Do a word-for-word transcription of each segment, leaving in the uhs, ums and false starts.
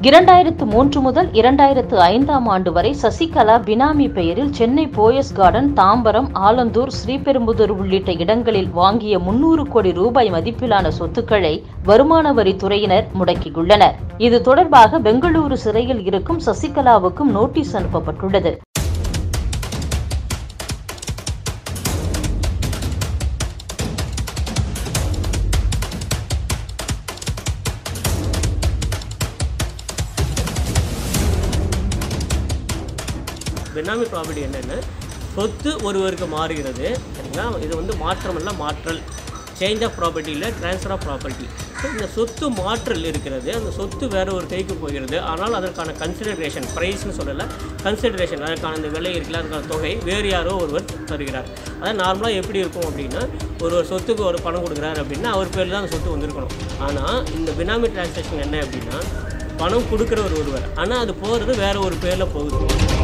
இரண்டாயிரத்து மூன்று முதல் இரண்டாயிரத்து ஐந்தாம் ஆண்டு வரை சசிகலா பினாமி பெயரில் சென்னை போயஸ் கார்டன், தாம்பரம், ஆலந்தூர், ஸ்ரீபெரும்புதூர் உள்ளிட்ட இடங்களில் வாங்கிய முன்னூறு கோடி ரூபாய் மதிப்பிலான சொத்துக்களை வருமான வரித்துறையினர் முடக்கியுள்ளனர். இது தொடர்பாக பெங்களூரு சிறையில் இருக்கும் சசிகலாவுக்கும் நோட்டீஸ் அனுப்பப்பட்டுள்ளது. பினாமி ப்ராப்பர்ட்டி என்னென்னா, சொத்து ஒருவருக்கு மாறுகிறது. சரிங்களா? இது வந்து மாற்றமல்ல, மாற்றல். சேஞ்ச் ஆஃப் ப்ராப்பர்ட்டி இல்லை, ட்ரான்ஸ்ஃபர் ஆஃப் ப்ராப்பர்ட்டி. ஸோ இந்த சொத்து மாற்றல் இருக்கிறது. அந்த சொத்து வேறு ஒரு கைக்கு போகிறது. ஆனால் அதற்கான கன்சிடரேஷன், ப்ரைஸ்னு சொல்லலை, கன்சிடரேஷன், அதற்கான அந்த விலை இருக்குல்ல, அதுக்கான தொகை வேறு யாரோ ஒருவர் தருகிறார். அதாவது நார்மலாக எப்படி இருக்கும் அப்படின்னா, ஒரு ஒரு சொத்துக்கு ஒரு பணம் கொடுக்குறாரு அப்படின்னா அவர் பேரில் தான் அந்த சொத்து வந்திருக்கணும். ஆனால் இந்த பினாமி டிரான்சாக்ஷன் என்ன அப்படின்னா, பணம் கொடுக்குற ஒரு ஒருவர், ஆனால் அது போகிறது வேறு ஒரு பேரில் போகுது.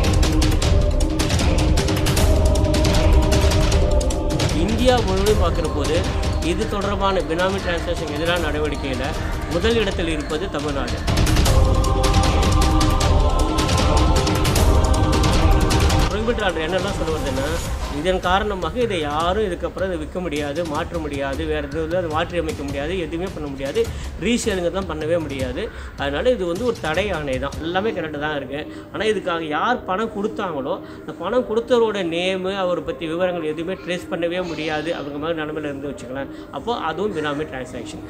இந்தியா முழுவதும் பார்க்குற போது இது தொடர்பான பினாமி டிரான்சாக்ஷன் எதிரான நடவடிக்கையில் முதல் இடத்தில் இருப்பது தமிழ்நாடு. ப்ரொஹிபிட் ஆர்டர் என்னெல்லாம் சொல்லுவதுன்னா, இதன் காரணமாக இதை யாரும் இதுக்கப்புறம் இதை விற்க முடியாது, மாற்ற முடியாது, வேறு எதுவும் அதை மாற்றி அமைக்க முடியாது, எதுவுமே பண்ண முடியாது, ரீசேலுங்க தான் பண்ணவே முடியாது. அதனால் இது வந்து ஒரு தடை ஆணை தான். எல்லாமே கரெக்டாக தான் இருக்குது. ஆனால் இதுக்காக யார் பணம் கொடுத்தாங்களோ அந்த பணம் கொடுத்தவரோட நேமு, அவரை பற்றி விவரங்கள் எதுவுமே ட்ரேஸ் பண்ணவே முடியாது அப்படிங்கிற மாதிரி நிலமையில் இருந்து வச்சுக்கலாம். அப்போது அதுவும் பினாமி டிரான்சாக்ஷன்.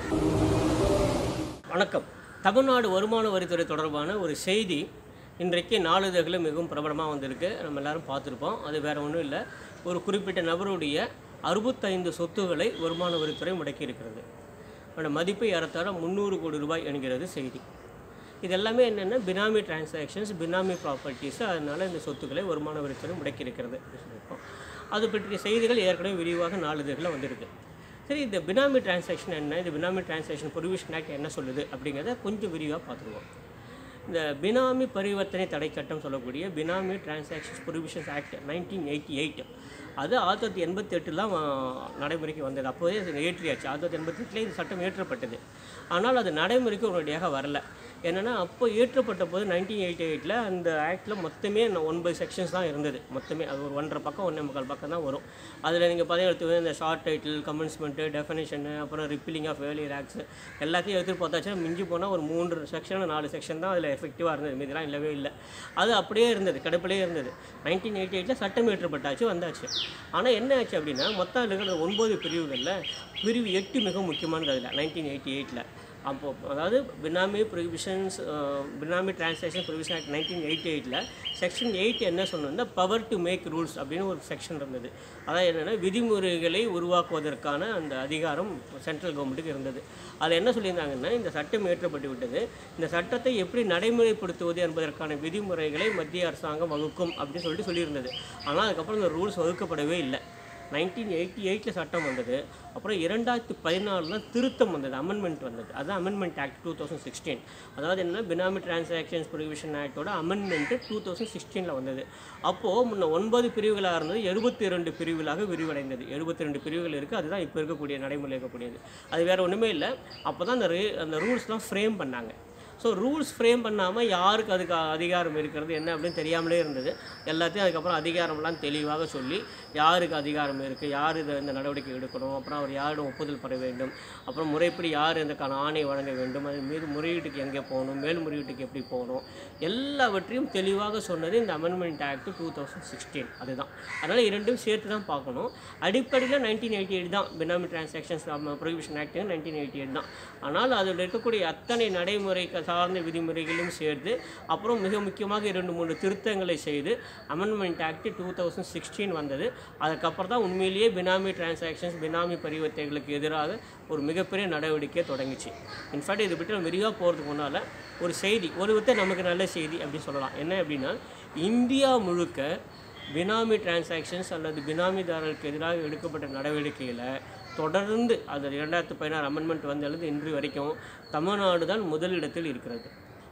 வணக்கம். தமிழ்நாடு வருமான வரித்துறை தொடர்பான ஒரு செய்தி இன்றைக்கு நாளிதழ்களில் மிகவும் பிரபலமாக வந்திருக்கு. நம்ம எல்லோரும் பார்த்துருப்போம். அது வேறு ஒன்றும் இல்லை, ஒரு குறிப்பிட்ட நபருடைய அறுபத்தைந்து சொத்துக்களை வருமான வரித்துறை முடக்கி இருக்கிறது. அதோட மதிப்பு ஏறத்தாழ முந்நூறு கோடி ரூபாய் என்கிறது செய்தி. இது எல்லாமே என்னென்னா பினாமி டிரான்சாக்ஷன்ஸ், பினாமி ப்ராப்பர்ட்டிஸ். அதனால் இந்த சொத்துக்களை வருமான வரித்துறை முடக்கி இருக்கிறது அப்படின்னு சொல்லியிருக்கோம். அது பற்றிய செய்திகள் ஏற்கனவே விரிவாக நாளிதழ்களில் வந்திருக்கு. சரி, இந்த பினாமி டிரான்சாக்ஷன் என்ன, இந்த பினாமி டிரான்சாக்ஷன் ப்ரொவிஷன் ஆக்ட் என்ன சொல்லுது அப்படிங்கிறத கொஞ்சம் விரிவாக பார்த்துருவோம். இந்த பினாமி பரிவர்த்தனை தடை சட்டம் சொல்லக்கூடிய benami transactions provisions act nineteen eighty eight அது ஆயிரத்தி தொள்ளாயிரத்தி எண்பத்தி எட்டுலாம் நடைமுறைக்கு வந்தது. அப்போதே அது ஏற்றியாச்சு. ஆயிரத்தி தொள்ளாயிரத்தி எண்பத்தி எட்டில் இந்த சட்டம் ஏற்றப்பட்டது. ஆனால் அது நடைமுறைக்கு உடனடியாக வரல. என்னென்னா, அப்போ ஏற்றப்பட்ட போது நைன்டீன் எயிட்டி எயிட்டில் அந்த ஆக்டில் மொத்தமே ஒன்பது செக்ஷன்ஸ் தான் இருந்தது. மொத்தமே அது ஒரு ஒன்றரை பக்கம் ஒன்றே முக்கால் பக்கம் தான் வரும். அதில் நீங்கள் பார்த்தீங்கன்னா எடுத்து இந்த ஷார்ட் டைட்டில், கமென்ஸ்மெண்ட்டு, டெஃபினேஷனு, அப்புறம் ரிப்பீலிங் ஆஃப் வேலியர் ஆக்ட்ஸ் எல்லாத்தையும் எடுத்துகிட்டு பார்த்தாச்சுன்னா மிஞ்சி போனால் ஒரு மூன்று செக்ஷன் நாலு செக்ஷன் தான் அதில் எஃபெக்டிவாக இருந்தது. மீதெல்லாம் இல்லவே இல்லை. அது அப்படியே இருந்தது, கிடப்பிலே இருந்தது. நைன்டீன் எயிட்டி எயிட்டில் சட்டம் ஏற்றப்பட்டாச்சு, வந்தாச்சு. ஆனால் என்ன ஆச்சு அப்படின்னா, மொத்தம் இருக்கிற ஒன்பது பிரிவுகளில் பிரிவு எட்டு மிக முக்கியமானது. அதில் நைன்டீன் எயிட்டி எயிட்டில் அப்போ அதாவது benami prohibitions benami transaction provision act nineteen eighty எயிட்டில் செக்ஷன் எயிட் என்ன சொன்னோம்னா, பவர் டு மேக் ரூல்ஸ் அப்படின்னு ஒரு செக்ஷன் இருந்தது. அதாவது என்னென்னா, விதிமுறைகளை உருவாக்குவதற்கான அந்த அதிகாரம் சென்ட்ரல் கவர்மெண்ட்டுக்கு இருந்தது. அது என்ன சொல்லியிருந்தாங்கன்னா, இந்த சட்டம் ஏற்றப்பட்டு விட்டது, இந்த சட்டத்தை எப்படி நடைமுறைப்படுத்துவது என்பதற்கான விதிமுறைகளை மத்திய அரசாங்கம் வகுக்கும் அப்படின்னு சொல்லிட்டு சொல்லியிருந்தது. ஆனால் அதுக்கப்புறம் இந்த ரூல்ஸ் வகுக்கப்படவே இல்லை. நைன்டீன் எயிட்டி எயிட்டில் சட்டம் வந்தது. அப்புறம் இரண்டாயிரத்தி பதினாலில் திருத்தம் வந்தது, அமெண்ட்மெண்ட் வந்தது. அதுதான் amendment act two thousand sixteen. அதாவது என்ன, பினாமி டிரான்சாக்ஷன்ஸ் ப்ரொவிஷன் ஆக்டோட அமெண்ட்மெண்ட்டு டூ தௌசண்ட் சிக்ஸ்டீனில் வந்தது. அப்போது முன்ன ஒன்பது பிரிவுகளாக இருந்தது, எழுபத்தி ரெண்டு பிரிவுகளாக விரிவடைந்தது. எழுபத்தி ரெண்டு பிரிவுகள் இருக்குது. அதுதான் இப்போ இருக்கக்கூடிய நடைமுறை இருக்கக்கூடியது. அது வேறு ஒன்றுமே இல்லை. அப்போ தான் அந்த அந்த ரூல்ஸ்லாம் ஃப்ரேம் பண்ணாங்க. ஸோ ரூல்ஸ் ஃப்ரேம் பண்ணாமல் யாருக்கு அதுக்கு அதிகாரம் இருக்கிறது என்ன அப்படின்னு தெரியாமலே இருந்தது. எல்லாத்தையும் அதுக்கப்புறம் அதிகாரம்லாம் தெளிவாக சொல்லி யாருக்கு அதிகாரம் இருக்குது, யார் இதை இந்த நடவடிக்கை எடுக்கணும், அப்புறம் அவர் யாரிடம் ஒப்புதல் பெற வேண்டும், அப்புறம் முறைப்படி யார் இதுக்கான ஆணை வழங்க வேண்டும், அது மீது முறையீட்டுக்கு எங்கே போகணும், மேல்முறையீட்டுக்கு எப்படி போகணும், எல்லாவற்றையும் தெளிவாக சொன்னது இந்த amendment act two thousand sixteen. அதுதான். அதனால் இரண்டும் சேர்த்து தான் பார்க்கணும். அடிப்படையில் நைன்டீன் எயிட்டி எயிட் தான் benami transactions prohibition act nineteen eighty eight தான். ஆனால் அதில் இருக்கக்கூடிய அத்தனை நடைமுறை சார்ந்த விதிமுறைகளும் சேர்த்து அப்புறம் மிக முக்கியமாக இரண்டு மூன்று திருத்தங்களை செய்து amendment act two thousand sixteen வந்தது. அதுக்கப்புறம் தான் உண்மையிலேயே பினாமி டிரான்சாக்ஷன்ஸ், பினாமி பரிவர்த்தனைகளுக்கு எதிராக ஒரு மிகப்பெரிய நடவடிக்கை தொடங்கிச்சு. இன்ஃபேக்ட் இது பற்றி நம்ம விரிவாக போகிறதுக்கு முன்னால் ஒரு செய்தி, ஒரு விதத்தை நமக்கு நல்ல செய்தி அப்படின்னு சொல்லலாம். என்ன அப்படின்னா, இந்தியா முழுக்க பினாமி டிரான்சாக்ஷன்ஸ் அல்லது பினாமிதாரர்களுக்கு எதிராக எடுக்கப்பட்ட நடவடிக்கையில் தொடர்ந்து அது இரண்டாயிரத்து பதினாறு அமெண்ட்மெண்ட் வந்தது இன்று வரைக்கும் தமிழ்நாடு தான் முதலிடத்தில் இருக்கிறது.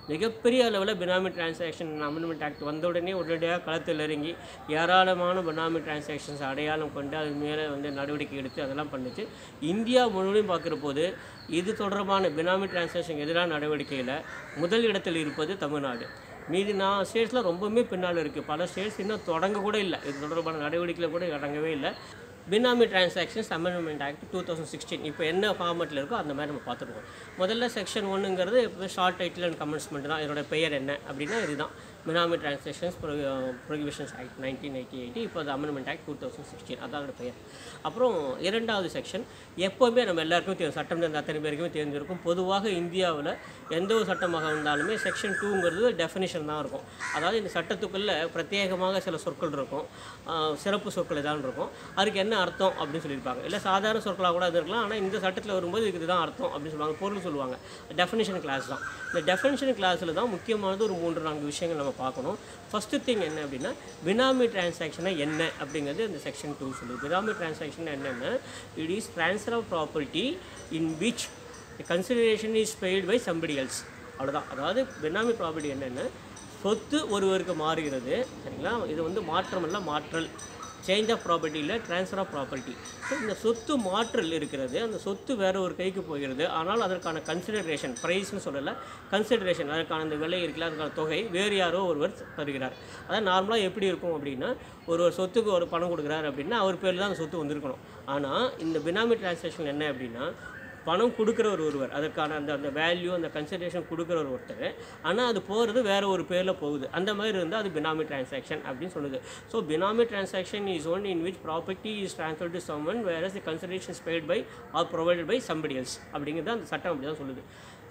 மிகப்பெரிய அளவில் பினாமி டிரான்சாக்ஷன் அமெண்ட்மெண்ட் ஆக்ட் வந்த உடனே உடனடியாக களத்தில் இறங்கி ஏராளமான பினாமி டிரான்சாக்ஷன்ஸ் அடையாளம் கொண்டு அது மேலே வந்து நடவடிக்கை எடுத்து அதெல்லாம் பண்ணுச்சு. இந்தியா முழுவதும் பார்க்குற போது இது தொடர்பான பினாமி டிரான்சாக்ஷன் எதிரான நடவடிக்கையில் முதல் இடத்தில் இருப்பது தமிழ்நாடு. மீதி நான் ஸ்டேட்ஸில் ரொம்பவுமே பின்னால் இருக்குது. பல ஸ்டேட்ஸ் இன்னும் தொடங்க கூட இல்லை, இது தொடர்பான நடவடிக்கையில் கூட தொடங்கவே இல்லை. Benami transactions amendment act two thousand sixteen இப்போ என்ன ஃபார்மெட்டில் இருக்கோ அந்த மாதிரி நம்ம பார்த்துருக்கோம். முதல்ல செக்ஷன் ஒன்றுங்கிறது இப்போ ஷார்ட் டைட்டில் அண்ட் கமெண்ட்ஸ்மெண்ட் தான். இதோட பெயர் என்ன அப்படின்னா இதுதான் benami transactions prohibitions act nineteen eighty eighty இப்போ அது amendment act two thousand sixteen அதோட பெயர். அப்புறம் இரண்டாவது செக்ஷன் எப்போவுமே நம்ம எல்லாருக்குமே தெரியும், சட்டம் தெரிந்த அத்தனை பேருக்குமே தெரிஞ்சிருக்கும். பொதுவாக இந்தியாவில் எந்த ஒரு சட்டமாக இருந்தாலுமே செக்ஷன் டூங்கிறது டெஃபினிஷன் தான் இருக்கும். அதாவது இந்த சட்டத்துக்குள்ளே பிரத்யேகமாக சில சொற்கள் இருக்கும், சிறப்பு சொற்கள் ஏதாவது இருக்கும். அதுக்கு என்ன அர்த்தம் அப்படின்னு சொல்லியிருப்பாங்க. இல்லை சாதாரண சொற்களாக கூட அது இருக்கலாம், ஆனால் இந்த சட்டத்தில் வரும்போது இதுக்கு தான் அர்த்தம் அப்படின்னு சொல்லுவாங்க, பொருள் சொல்லுவாங்க. டெஃபினிஷன் கிளாஸ் தான். இந்த டெஃபினிஷன் கிளாஸில் தான் முக்கியமானது ஒரு மூன்று நான்கு விஷயங்கள் நம்ம பார்க்கணும். ஃபஸ்ட்டு திங் என்ன அப்படின்னா பினாமி டிரான்சாக்ஷனை என்ன அப்படிங்கிறது இந்த செக்ஷன் டூ சொல்லுது. பினாமி டிரான்சாக்ஷன் என்னென்னா it is transfer of property in which consideration is paid by somebody else. அவ்வளோதான். அதாவது பினாமி ப்ராப்பர்ட்டி என்னென்னா சொத்து ஒருவருக்கு மாறுகிறது, சரிங்களா. இது வந்து மாற்றமல்ல, மாற்றல். சேஞ்ச் ஆஃப் ப்ராப்பர்ட்டியில் ட்ரான்ஸ்ஃபர் ஆஃப் ப்ராப்பர்ட்டி. ஸோ இந்த சொத்து மாற்றல் இருக்கிறது, அந்த சொத்து வேறு ஒரு கைக்கு போகிறது. ஆனால் அதற்கான கன்சிடரேஷன், ப்ரைஸ்னு சொல்லலை, கன்சிடரேஷன், அதற்கான அந்த விலை இருக்குல்ல, அதுக்கான தொகை வேறு யாரோ ஒருவர் தருகிறார். அதான் நார்மலாக எப்படி இருக்கும் அப்படின்னா ஒரு ஒரு சொத்துக்கு ஒரு பணம் கொடுக்குறாரு அப்படின்னா அவர் பேரில் தான் அந்த சொத்து வந்திருக்கணும். ஆனால் இந்த பினாமி டிரான்சாக்ஷன் என்ன அப்படின்னா பணம் கொடுக்குற ஒரு ஒருவர், அதற்கான அந்த அந்த வேல்யூ அந்த கன்சிடரேஷன் கொடுக்குற ஒரு ஒருத்தர், ஆனால் அது போகிறது வேறு ஒரு பேரில் போகுது. அந்த மாதிரி இருந்தால் அது பினாமி டிரான்சாக்ஷன் அப்படின்னு சொல்லுது. So benami transaction is one in which property is transferred to someone where the consideration is paid by or provided by somebody else அப்படிங்கிறது அந்த சட்டம் அப்படி தான் சொல்லுது.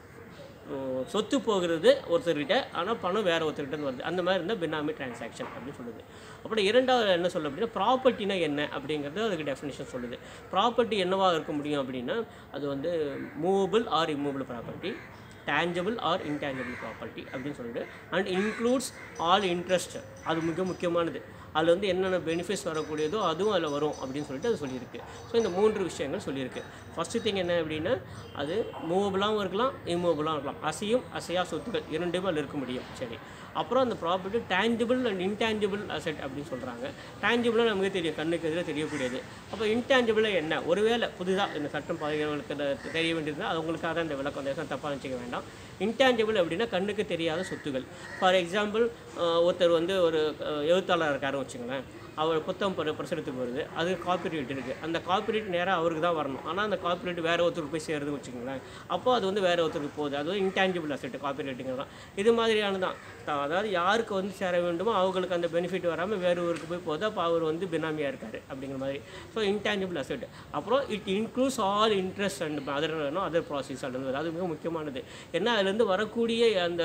சொத்து போகிறது ஒருத்தர்கிட்ட, ஆனால் பணம் வேறு ஒருத்தர்கிட்ட வருது. அந்த மாதிரி இருந்தால் பினாமி டிரான்சாக்ஷன் அப்படின்னு சொல்லுது. அப்புறம் இரண்டாவது என்ன சொல்ல அப்படின்னா ப்ராப்பர்ட்டினா என்ன அப்படிங்கிறது அதுக்கு டெஃபினிஷன் சொல்லுது. ப்ராப்பர்ட்டி என்னவாக இருக்க முடியும் அப்படின்னா அது வந்து movable or immovable property, tangible or intangible property அப்படின்னு சொல்லிட்டு, அண்ட் இன்க்ளூட்ஸ் ஆல் இன்ட்ரெஸ்ட். அது மிக முக்கியமானது. அதில் வந்து என்னென்ன பெனிஃபிட்ஸ் வரக்கூடியதோ அதுவும் அதில் வரும் அப்படின்னு சொல்லிட்டு அது சொல்லியிருக்கு. ஸோ இந்த மூன்று விஷயங்கள் சொல்லியிருக்கு. ஃபஸ்ட்டு திங் என்ன அப்படின்னா அது மூவபிளாகவும் இருக்கலாம், இம்மூவபிளாகவும் இருக்கலாம். அசையும் அசையா சொத்துக்கள் இரண்டுமே அதில் இருக்க முடியும். சரி, அப்புறம் அந்த property tangible and intangible asset அப்படின்னு சொல்கிறாங்க. டேஞ்சபிளாக நமக்கு தெரியும், கண்ணுக்கு எதிராக தெரியக்கூடியது. அப்போ இன்டேஞ்சபிளாக என்ன, ஒருவேளை புதுதாக இந்த சட்டம் பாதிகளுக்கு தெரிய வேண்டியதுன்னா அது உங்களுக்காக தான் இந்த விளக்கம், அந்த தப்பாக நினச்சிக்க வேண்டாம். இன்டேஞ்சபிள் அப்படின்னா கண்ணுக்கு தெரியாத சொத்துக்கள். ஃபார் எக்ஸாம்பிள் ஒருத்தர் வந்து ஒரு எழுத்தாளர் இருக்காருன்னு வச்சுங்களேன், அவர் புத்தகம் பிரசுரத்துக்கு வருது, அது காப்பிரைட் இருக்குது. அந்த காப்பிரைட் நேராக அவருக்கு தான் வரணும், ஆனால் அந்த காப்பிரைட் வேறு ஒருத்தருக்கு போய் சேருதுன்னு வச்சுக்கோங்களேன். அப்போ அது வந்து வேறு ஒருத்தருக்கு போகுது. அது வந்து இன்டேஞ்சபிள் அசெட் காப்பிரைட்டுங்கிறது தான். இது மாதிரியான தான், அதாவது யாருக்கு வந்து சேர வேண்டுமோ அவங்களுக்கு அந்த பெனிஃபிட் வராமல் வேறு ஊருக்கு போய் போகுது. அப்போ அவர் வந்து பினாமியாக இருக்கார் அப்படிங்கிற மாதிரி. So intangible asset. அப்புறம் it includes all interest and other other process அப்படின்றது அது மிக முக்கியமானது. ஏன்னா அதுலேருந்து வரக்கூடிய அந்த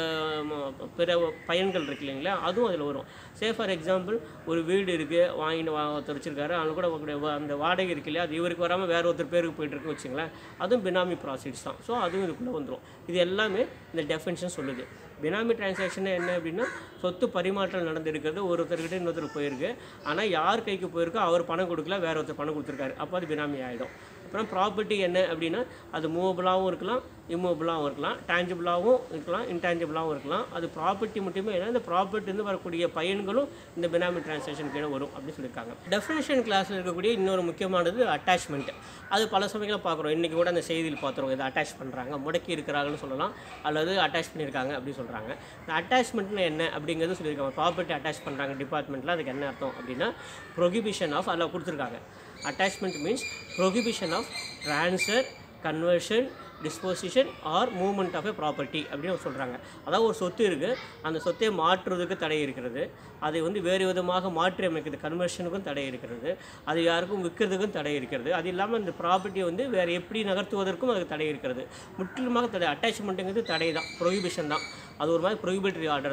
பிற பயன்கள் இருக்கு இல்லைங்களா, அதுவும் அதில் வரும். சே ஃபார் எக்ஸாம்பிள் ஒரு வீடு இருக்குது, வாங்கிட்டு வா ஒருத்தர் வச்சிருக்காரு, அவங்க கூட அந்த வாடகை இருக்கு இல்லையா, அது இவருக்கு வராமல் வேறு ஒருத்தர் பேருக்கு போய்ட்டுருக்கு வச்சுங்களேன், அதுவும் பினாமி ப்ராசஸ் தான். ஸோ அதுவும் இதுக்குள்ளே வந்துடும். இது எல்லாமே இந்த டெஃபினிஷன் சொல்லுது. பினாமி டிரான்சாக்ஷன் என்ன அப்படின்னா சொத்து பரிமாற்றம் நடந்திருக்கிறது, ஒருத்தர்கிட்ட இன்னொருத்தருக்கு போயிருக்கு, ஆனால் யார் கைக்கு போயிருக்கோ அவர் பணம் கொடுக்கல, வேற ஒருத்தர் பணம் கொடுத்துருக்காரு, அப்போ அது பினாமி ஆகிடும். அப்புறம் ப்ராப்பர்ட்டி என்ன அப்படின்னா அது மூவபிளாகவும் இருக்கலாம், இம்மூவபிளாகவும் இருக்கலாம், டேஞ்சபிளாகவும் இருக்கலாம், இன்டேஞ்சபிளாகவும் இருக்கலாம். அது ப்ராப்பர்ட்டி மட்டுமே இல்லை, இந்த ப்ராப்பர்ட்டிலேருந்து வரக்கூடிய பயன்களும் இந்த பினாமி டிரான்சாக்ஷன் கீழே வரும் அப்படின்னு சொல்லியிருக்காங்க. டெஃபினிஷன் கிளாஸில் இருக்கக்கூடிய இன்னொரு முக்கியமானது அட்டாச்மெண்ட். அது பல சமயங்களில் பார்க்குறோம், இன்றைக்கி கூட அந்த செய்தியில் பார்த்துருவோம், இதை அட்டாச் பண்ணுறாங்க, முடக்கி இருக்கிறாங்கன்னு சொல்லலாம், அல்லது அட்டாச் பண்ணியிருக்காங்க அப்படின்னு சொல்கிறாங்க. இந்த அட்டாச்மெண்ட்னு என்ன அப்படிங்கிறது சொல்லியிருக்காங்க. ப்ராப்பர்ட்டி அட்டாச் பண்ணுறாங்க டிபார்ட்மெண்ட்டில், அதுக்கு என்ன அர்த்தம் அப்படின்னா ப்ரொஹிபிஷன் ஆஃப், அதில் கொடுத்துருக்காங்க. Attachment means prohibition of transfer, conversion, disposition or movement of a property அப்படின்னு சொல்கிறாங்க. அதாவது ஒரு சொத்து இருக்குது, அந்த சொத்தை மாற்றுவதற்கு தடை இருக்கிறது, அதை வந்து வேறு விதமாக மாற்றி அமைக்கிறது கன்வர்ஷனுக்கும் தடை இருக்கிறது, அது யாருக்கும் விற்கிறதுக்கும் தடை இருக்கிறது. அது இல்லாமல் அந்த ப்ராப்பர்ட்டியை வந்து வேறு எப்படி நகர்த்துவதற்கும் அதுக்கு தடை இருக்கிறது. முற்றிலுமாக தடை. அட்டாச்மெண்ட்டுங்கிறது தடை தான், ப்ரொஹிபிஷன் தான். அது ஒரு மாதிரி ப்ரொஹிபிட்டரி ஆர்டர் தான்.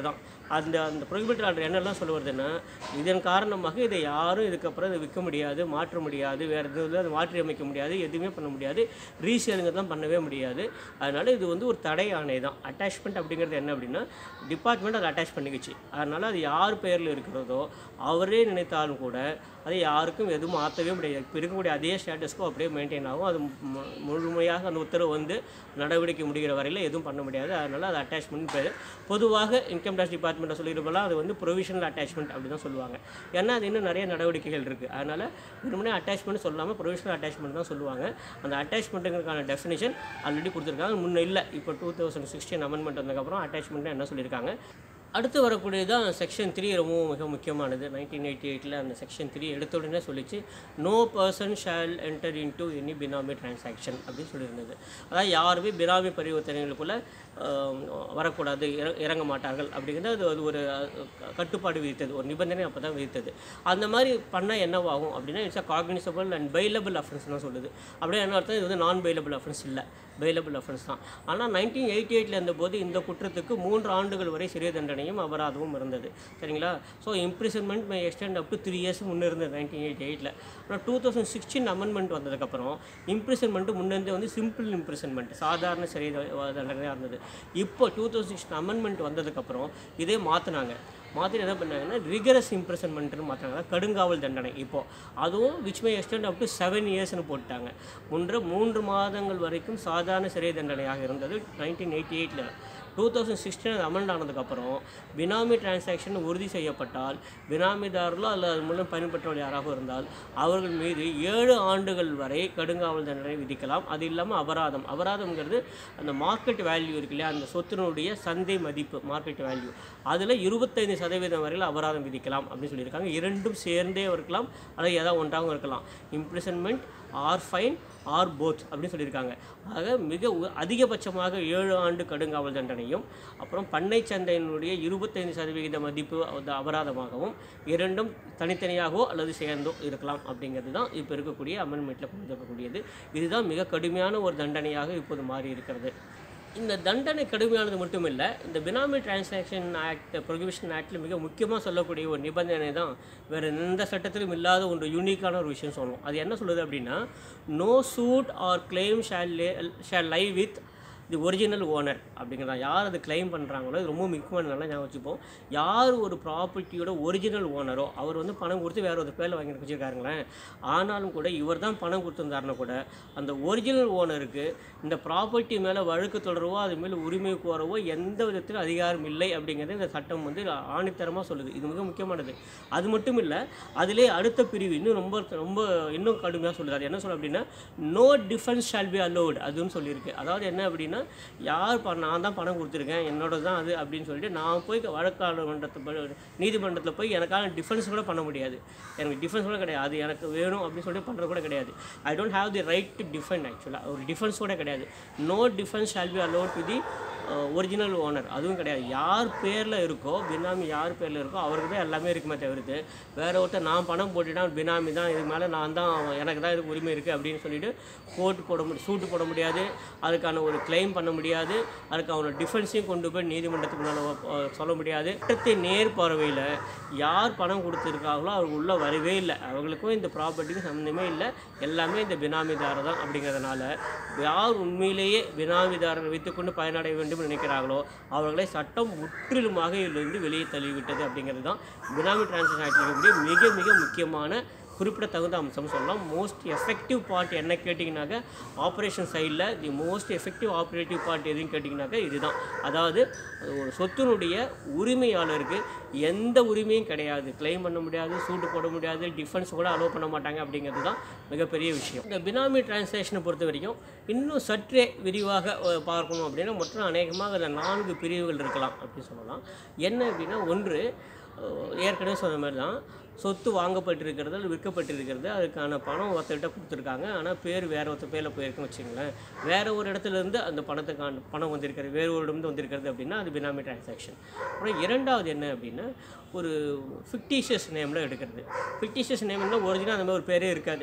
அந்த அந்த ப்ரொஹிபிட்டட் ஆர்டர் என்னெல்லாம் சொல்ல வருதுன்னா, இதன் காரணமாக இதை யாரும் இதுக்கப்புறம் இதை விற்க முடியாது, மாற்ற முடியாது, வேறு எதுவும் அதை மாற்றி அமைக்க முடியாது, எதுவுமே பண்ண முடியாது, ரீசேலுங்கிறதுலாம் பண்ணவே முடியாது. அதனால் இது வந்து ஒரு தடை ஆணை தான். அட்டாச்மெண்ட் அப்படிங்கிறது என்ன அப்படின்னா, டிபார்ட்மெண்ட் அதை அட்டாச் பண்ணிக்கிச்சு. அதனால் அது யார் பேரில் இருக்கிறதோ அவரே நினைத்தாலும் கூட அதை யாருக்கும் எதுவும் மாற்றவே முடியாது. இப்போ இருக்கக்கூடிய அதே ஸ்டேட்டஸ்க்கும் அப்படியே மெயின்டைன் ஆகும். அது முழுமையாக அந்த உத்தரவு வந்து நடவடிக்கை முடிகிற வரையில் எதுவும் பண்ண முடியாது. அதனால் அது அட்டாச்மெண்ட் பேர். பொதுவாக இன்கம் டேக்ஸ் டிபார்ட்மெண்ட்டை சொல்லியிருப்போம்லாம் அது வந்து ப்ரொவிஷனல் அட்டாச்மெண்ட் அப்படி தான் சொல்லுவாங்க. ஏன்னா அது இன்னும் நிறைய நடவடிக்கைகள் இருக்குது. அதனால் வெறுமனே அட்டாச்மெண்ட் சொல்லாமல் ப்ரொவிஷனல் அட்டாச்மெண்ட் தான் சொல்லுவாங்க. அந்த அட்டாச்மெண்ட்டுங்கிறதுக்கான டெஃபினேஷன் ஆல்ரெடி கொடுத்துருக்காங்க. முன்னே இல்லை, இப்போ டூ தௌசண்ட் சிக்ஸ்டீன் அமெண்ட்மெண்ட் வந்ததுக்கப்புறம் அட்டாச்மெண்ட்னா என்ன சொல்லியிருக்காங்க. அடுத்து வரக்கூடியது தான் செக்ஷன் த்ரீ, ரொம்பவும் மிக முக்கியமானது. நைன்டீன் எயிட்டி எயிட்டில் அந்த செக்ஷன் த்ரீ எடுத்த உடனே சொல்லிச்சு, no person shall enter into any benami transaction அப்படின்னு சொல்லியிருந்தது. அதாவது யாருமே பினாமி பரிவர்த்தனைகளுக்குள்ளே வரக்கூடாது, இற இறங்க மாட்டார்கள் அப்படிங்கிறது அது அது ஒரு கட்டுப்பாடு விதித்தது, ஒரு நிபந்தனை அப்போ தான் விதித்தது. அந்த மாதிரி பண்ணால் என்னவாகும் அப்படின்னா, it's a cognizable and bailable offence தான் சொல்லுது. அப்படியே என்ன அர்த்தம், இது வந்து நான் பெயிலபிள் அஃபென்ஸ் இல்லை, பெயிலபிள் அஃபென்ஸ் தான். ஆனால் நைன்டீன் எயிட்டி எயிட்டில் இருந்தபோது இந்த குற்றத்துக்கு மூன்று ஆண்டுகள் வரை சிறை தண்டனையும் அபராதமும் இருந்தது. சரிங்களா? So imprisonment may extend up to three years முன்னே இருந்தது நைன்டீன் எயிட்டி எயிட்டில். ஆனால் டூ தௌசண்ட் சிக்ஸ்டீன் அமெண்ட்மெண்ட் வந்ததுக்கப்புறம் இம்ப்ரிசன்மெண்ட்டு முன்னே வந்து சிம்பிள் இம்ப்ரிசன்மெண்ட், சாதாரண சிறை தண்டனையாக இருந்தது. இப்போ டூ தௌசண்ட் சிக்ஸ்டீன் அமெண்ட்மெண்ட் வந்ததுக்கப்புறம் இதே மாற்றினாங்க. மாற்றி என்ன பண்ணாங்கன்னா, ரிகரஸ் இம்ப்ரிசன்மெண்ட்னு மாற்றினாங்க, கடுங்காவல் தண்டனை. இப்போது அதுவும் which may extend up to seven இயர்ஸ்னு போட்டாங்க. முன்ற மூன்று மாதங்கள் வரைக்கும் சாதாரண சிறை தண்டனையாக இருந்தது நைன்டீன் எயிட்டி எயிட்டில். டூ தௌசண்ட் சிக்ஸ்டீன் அமெண்ட் ஆனதுக்கப்புறம் பினாமி டிரான்சாக்ஷன் உறுதி செய்யப்பட்டால், பினாமிதாரர்களோ அல்லது அது மூலம் பயன்பெற்றவர்கள் யாராக இருந்தால் அவர்கள் மீது ஏழு ஆண்டுகள் வரை கடுங்காவல் தண்டனை விதிக்கலாம். அது இல்லாமல் அபராதம். அபராதம்ங்கிறது அந்த மார்க்கெட் வேல்யூ இருக்கு இல்லையா, அந்த சொத்தினுடைய சந்தை மதிப்பு, மார்க்கெட் வேல்யூ, அதில் இருபத்தைந்து சதவீதம் வரையில் அபராதம் விதிக்கலாம் அப்படின்னு சொல்லியிருக்காங்க. இரண்டும் சேர்ந்தே இருக்கலாம், அல்லது ஏதாவது ஒன்றாகவும் இருக்கலாம். Imprisonment or fine or both அப்படின்னு சொல்லியிருக்காங்க. ஆக மிக அதிகபட்சமாக ஏழு ஆண்டு கடுங்காவல் தண்டனையும், அப்புறம் பண்ணை சந்தையினுடைய இருபத்தைந்து சதவிகித மதிப்பு அபராதமாகவும், இரண்டும் தனித்தனியாகவோ அல்லது சேர்ந்தோ இருக்கலாம் அப்படிங்கிறது தான் இப்போ இருக்கக்கூடிய அமெண்ட்மெண்ட்டில் கொண்டு வரக்கூடியது. இதுதான் மிக கடுமையான ஒரு தண்டனையாக இப்போது மாறி இருக்கிறது. இந்த தண்டனை கடுமையானது மட்டும் இல்லை, இந்த பினாமி டிரான்சாக்ஷன் ஆக்ட், ப்ரொஹிபிஷன் ஆக்டில் மிக முக்கியமாக சொல்லக்கூடிய ஒரு நிபந்தனை தான் வேறு எந்த சட்டத்திலும் இல்லாத ஒன்று யூனிக்கான ஒரு விஷயம் சொல்லணும். அது என்ன சொல்லுது அப்படின்னா, no suit or claim shall shall lie with the original owner அப்படிங்கிறதா. யார் அது கிளைம் பண்ணுறாங்களோ, இது ரொம்ப முக்கியமான, நல்லா ஞாபகம் வச்சுப்போம். யார் ஒரு ப்ராப்பர்ட்டியோட ஒரிஜினல் ஓனரோ அவர் வந்து பணம் கொடுத்து வேறு ஒரு பேரில் வாங்கி வச்சுருக்காருங்களேன், ஆனாலும் கூட இவர் தான் பணம் கொடுத்துருந்தாருன்னா கூட அந்த ஒரிஜினல் ஓனருக்கு இந்த ப்ராப்பர்ட்டி மேலே வழக்கு தொடரவோ அது மேலே உரிமை கோரவோ எந்த விதத்திலும் அதிகாரம் இல்லை அப்படிங்கிறது இந்த சட்டம் வந்து ஆணித்தரமாக சொல்லுது. இது மிக முக்கியமானது. அது மட்டும் இல்லை, அதிலே அடுத்த பிரிவு இன்னும் ரொம்ப ரொம்ப இன்னும் கடுமையாக சொல்லுது. அது என்ன சொல்ல அப்படின்னா, no defence shall be allowed அதுன்னு சொல்லியிருக்கு. அதாவது என்ன அப்படின்னா, யார் ப நான் தான் பணம் கொடுத்துருக்கேன், என்னோட தான் அது அப்படின்னு சொல்லிட்டு நான் போய் வழக்காளர் மன்றத்தை நீதிமன்றத்தில் போய் எனக்கான டிஃபென்ஸ் கூட பண்ண முடியாது. எனக்கு டிஃபென்ஸ் கூட கிடையாது, அது எனக்கு வேணும் அப்படின்னு சொல்லிட்டு பண்ணுறது கூட கிடையாது. I don't have the right to defend. ஆக்சுவலாக ஒரு டிஃபென்ஸ் கூட கிடையாது. No defence shall be allowed to the original owner, அதுவும் கிடையாது. யார் பேரில் இருக்கோ, பினாமி யார் பேரில் இருக்கோ அவருக்கு தான் எல்லாமே இருக்குமே தவிர்த்து வேறு ஒருத்தர் நான் பணம் போட்டுட்டான் பினாமி தான், இதுக்கு மேலே நான் தான், எனக்கு தான் இதுக்கு உரிமை இருக்குது அப்படின்னு சொல்லிட்டு கோர்ட்டு போட முடியும், சூட்டு போட முடியாது, அதுக்கான ஒரு கிளைம் பண்ண முடியாது, அதுக்கு அவனோட டிஃபென்ஸையும் கொண்டு போய் நீதிமன்றத்துக்கு முன்னால் சொல்ல முடியாது. சட்டத்தை நேர் பார்வையில் யார் பணம் கொடுத்துருக்காங்களோ அவங்க உள்ளே வரவே இல்லை, அவங்களுக்கும் இந்த ப்ராப்பர்ட்டிக்கும் சம்மந்தமே இல்லை, எல்லாமே இந்த பினாமிதாரர் தான். அப்படிங்கிறதுனால யார் உண்மையிலேயே பினாமிதாரரை வைத்துக்கொண்டு பயனடைய வேண்டும் நினைக்கிறார்களோ அவர்களை சட்டம் முற்றிலுமாக இதிலிருந்து வெளியே தள்ளிவிட்டது. அப்படிங்கிறது தான் பினாமி டிரான்சாக்ஷன் ஆக்டில் இருக்கக்கூடிய மிக மிக முக்கியமான குறிப்பிடத்தகுந்த அம்சம் சொல்லலாம். மோஸ்ட் எஃபெக்டிவ் பார்ட் என்ன கேட்டிங்கனாக்கா, ஆப்ரேஷன் சைடில் the most effective operative part எதுன்னு கேட்டிங்கனாக்கா இதுதான். அதாவது ஒரு சொத்தினுடைய உரிமையாளருக்கு எந்த உரிமையும் கிடையாது, கிளைம் பண்ண முடியாது, சூட்டு போட முடியாது, டிஃபென்ஸ் கூட அலோவ் பண்ண மாட்டாங்க. அப்படிங்கிறது தான் மிகப்பெரிய விஷயம். இந்த பினாமி டிரான்சாக்ஷனை பொறுத்த வரைக்கும் இன்னும் சற்றே விரிவாக பார்க்கணும் அப்படின்னா மொத்தம் அநேகமாக அதில் நான்கு பிரிவுகள் இருக்கலாம் அப்படின்னு சொல்லலாம். என்ன அப்படின்னா, ஒன்று ஏற்கனவே சொன்ன மாதிரி தான், சொத்து வாங்கப்பட்டிருக்கிறது அல்லது விற்கப்பட்டிருக்கிறது, அதுக்கான பணம் ஒருத்தர்கிட்ட கொடுத்துருக்காங்க, ஆனால் பேர் வேறு ஒருத்தர் பேரில் போயிருக்குன்னு வச்சுங்களேன், வேறு ஒரு இடத்துலேருந்து அந்த பணத்துக்கான பணம் வந்திருக்கிறது, வேறு ஒரு இடம்ந்து வந்திருக்கிறது அப்படின்னா அது பினாமி டிரான்சாக்ஷன். அப்புறம் இரண்டாவது என்ன அப்படின்னா, ஒரு ஃபிக்டிஷியஸ் நேமில் எடுக்கிறது. ஃபிக்டிஷியஸ் நேம்னா ஒரிஜினல் அந்த மாதிரி ஒரு பேரே இருக்காது,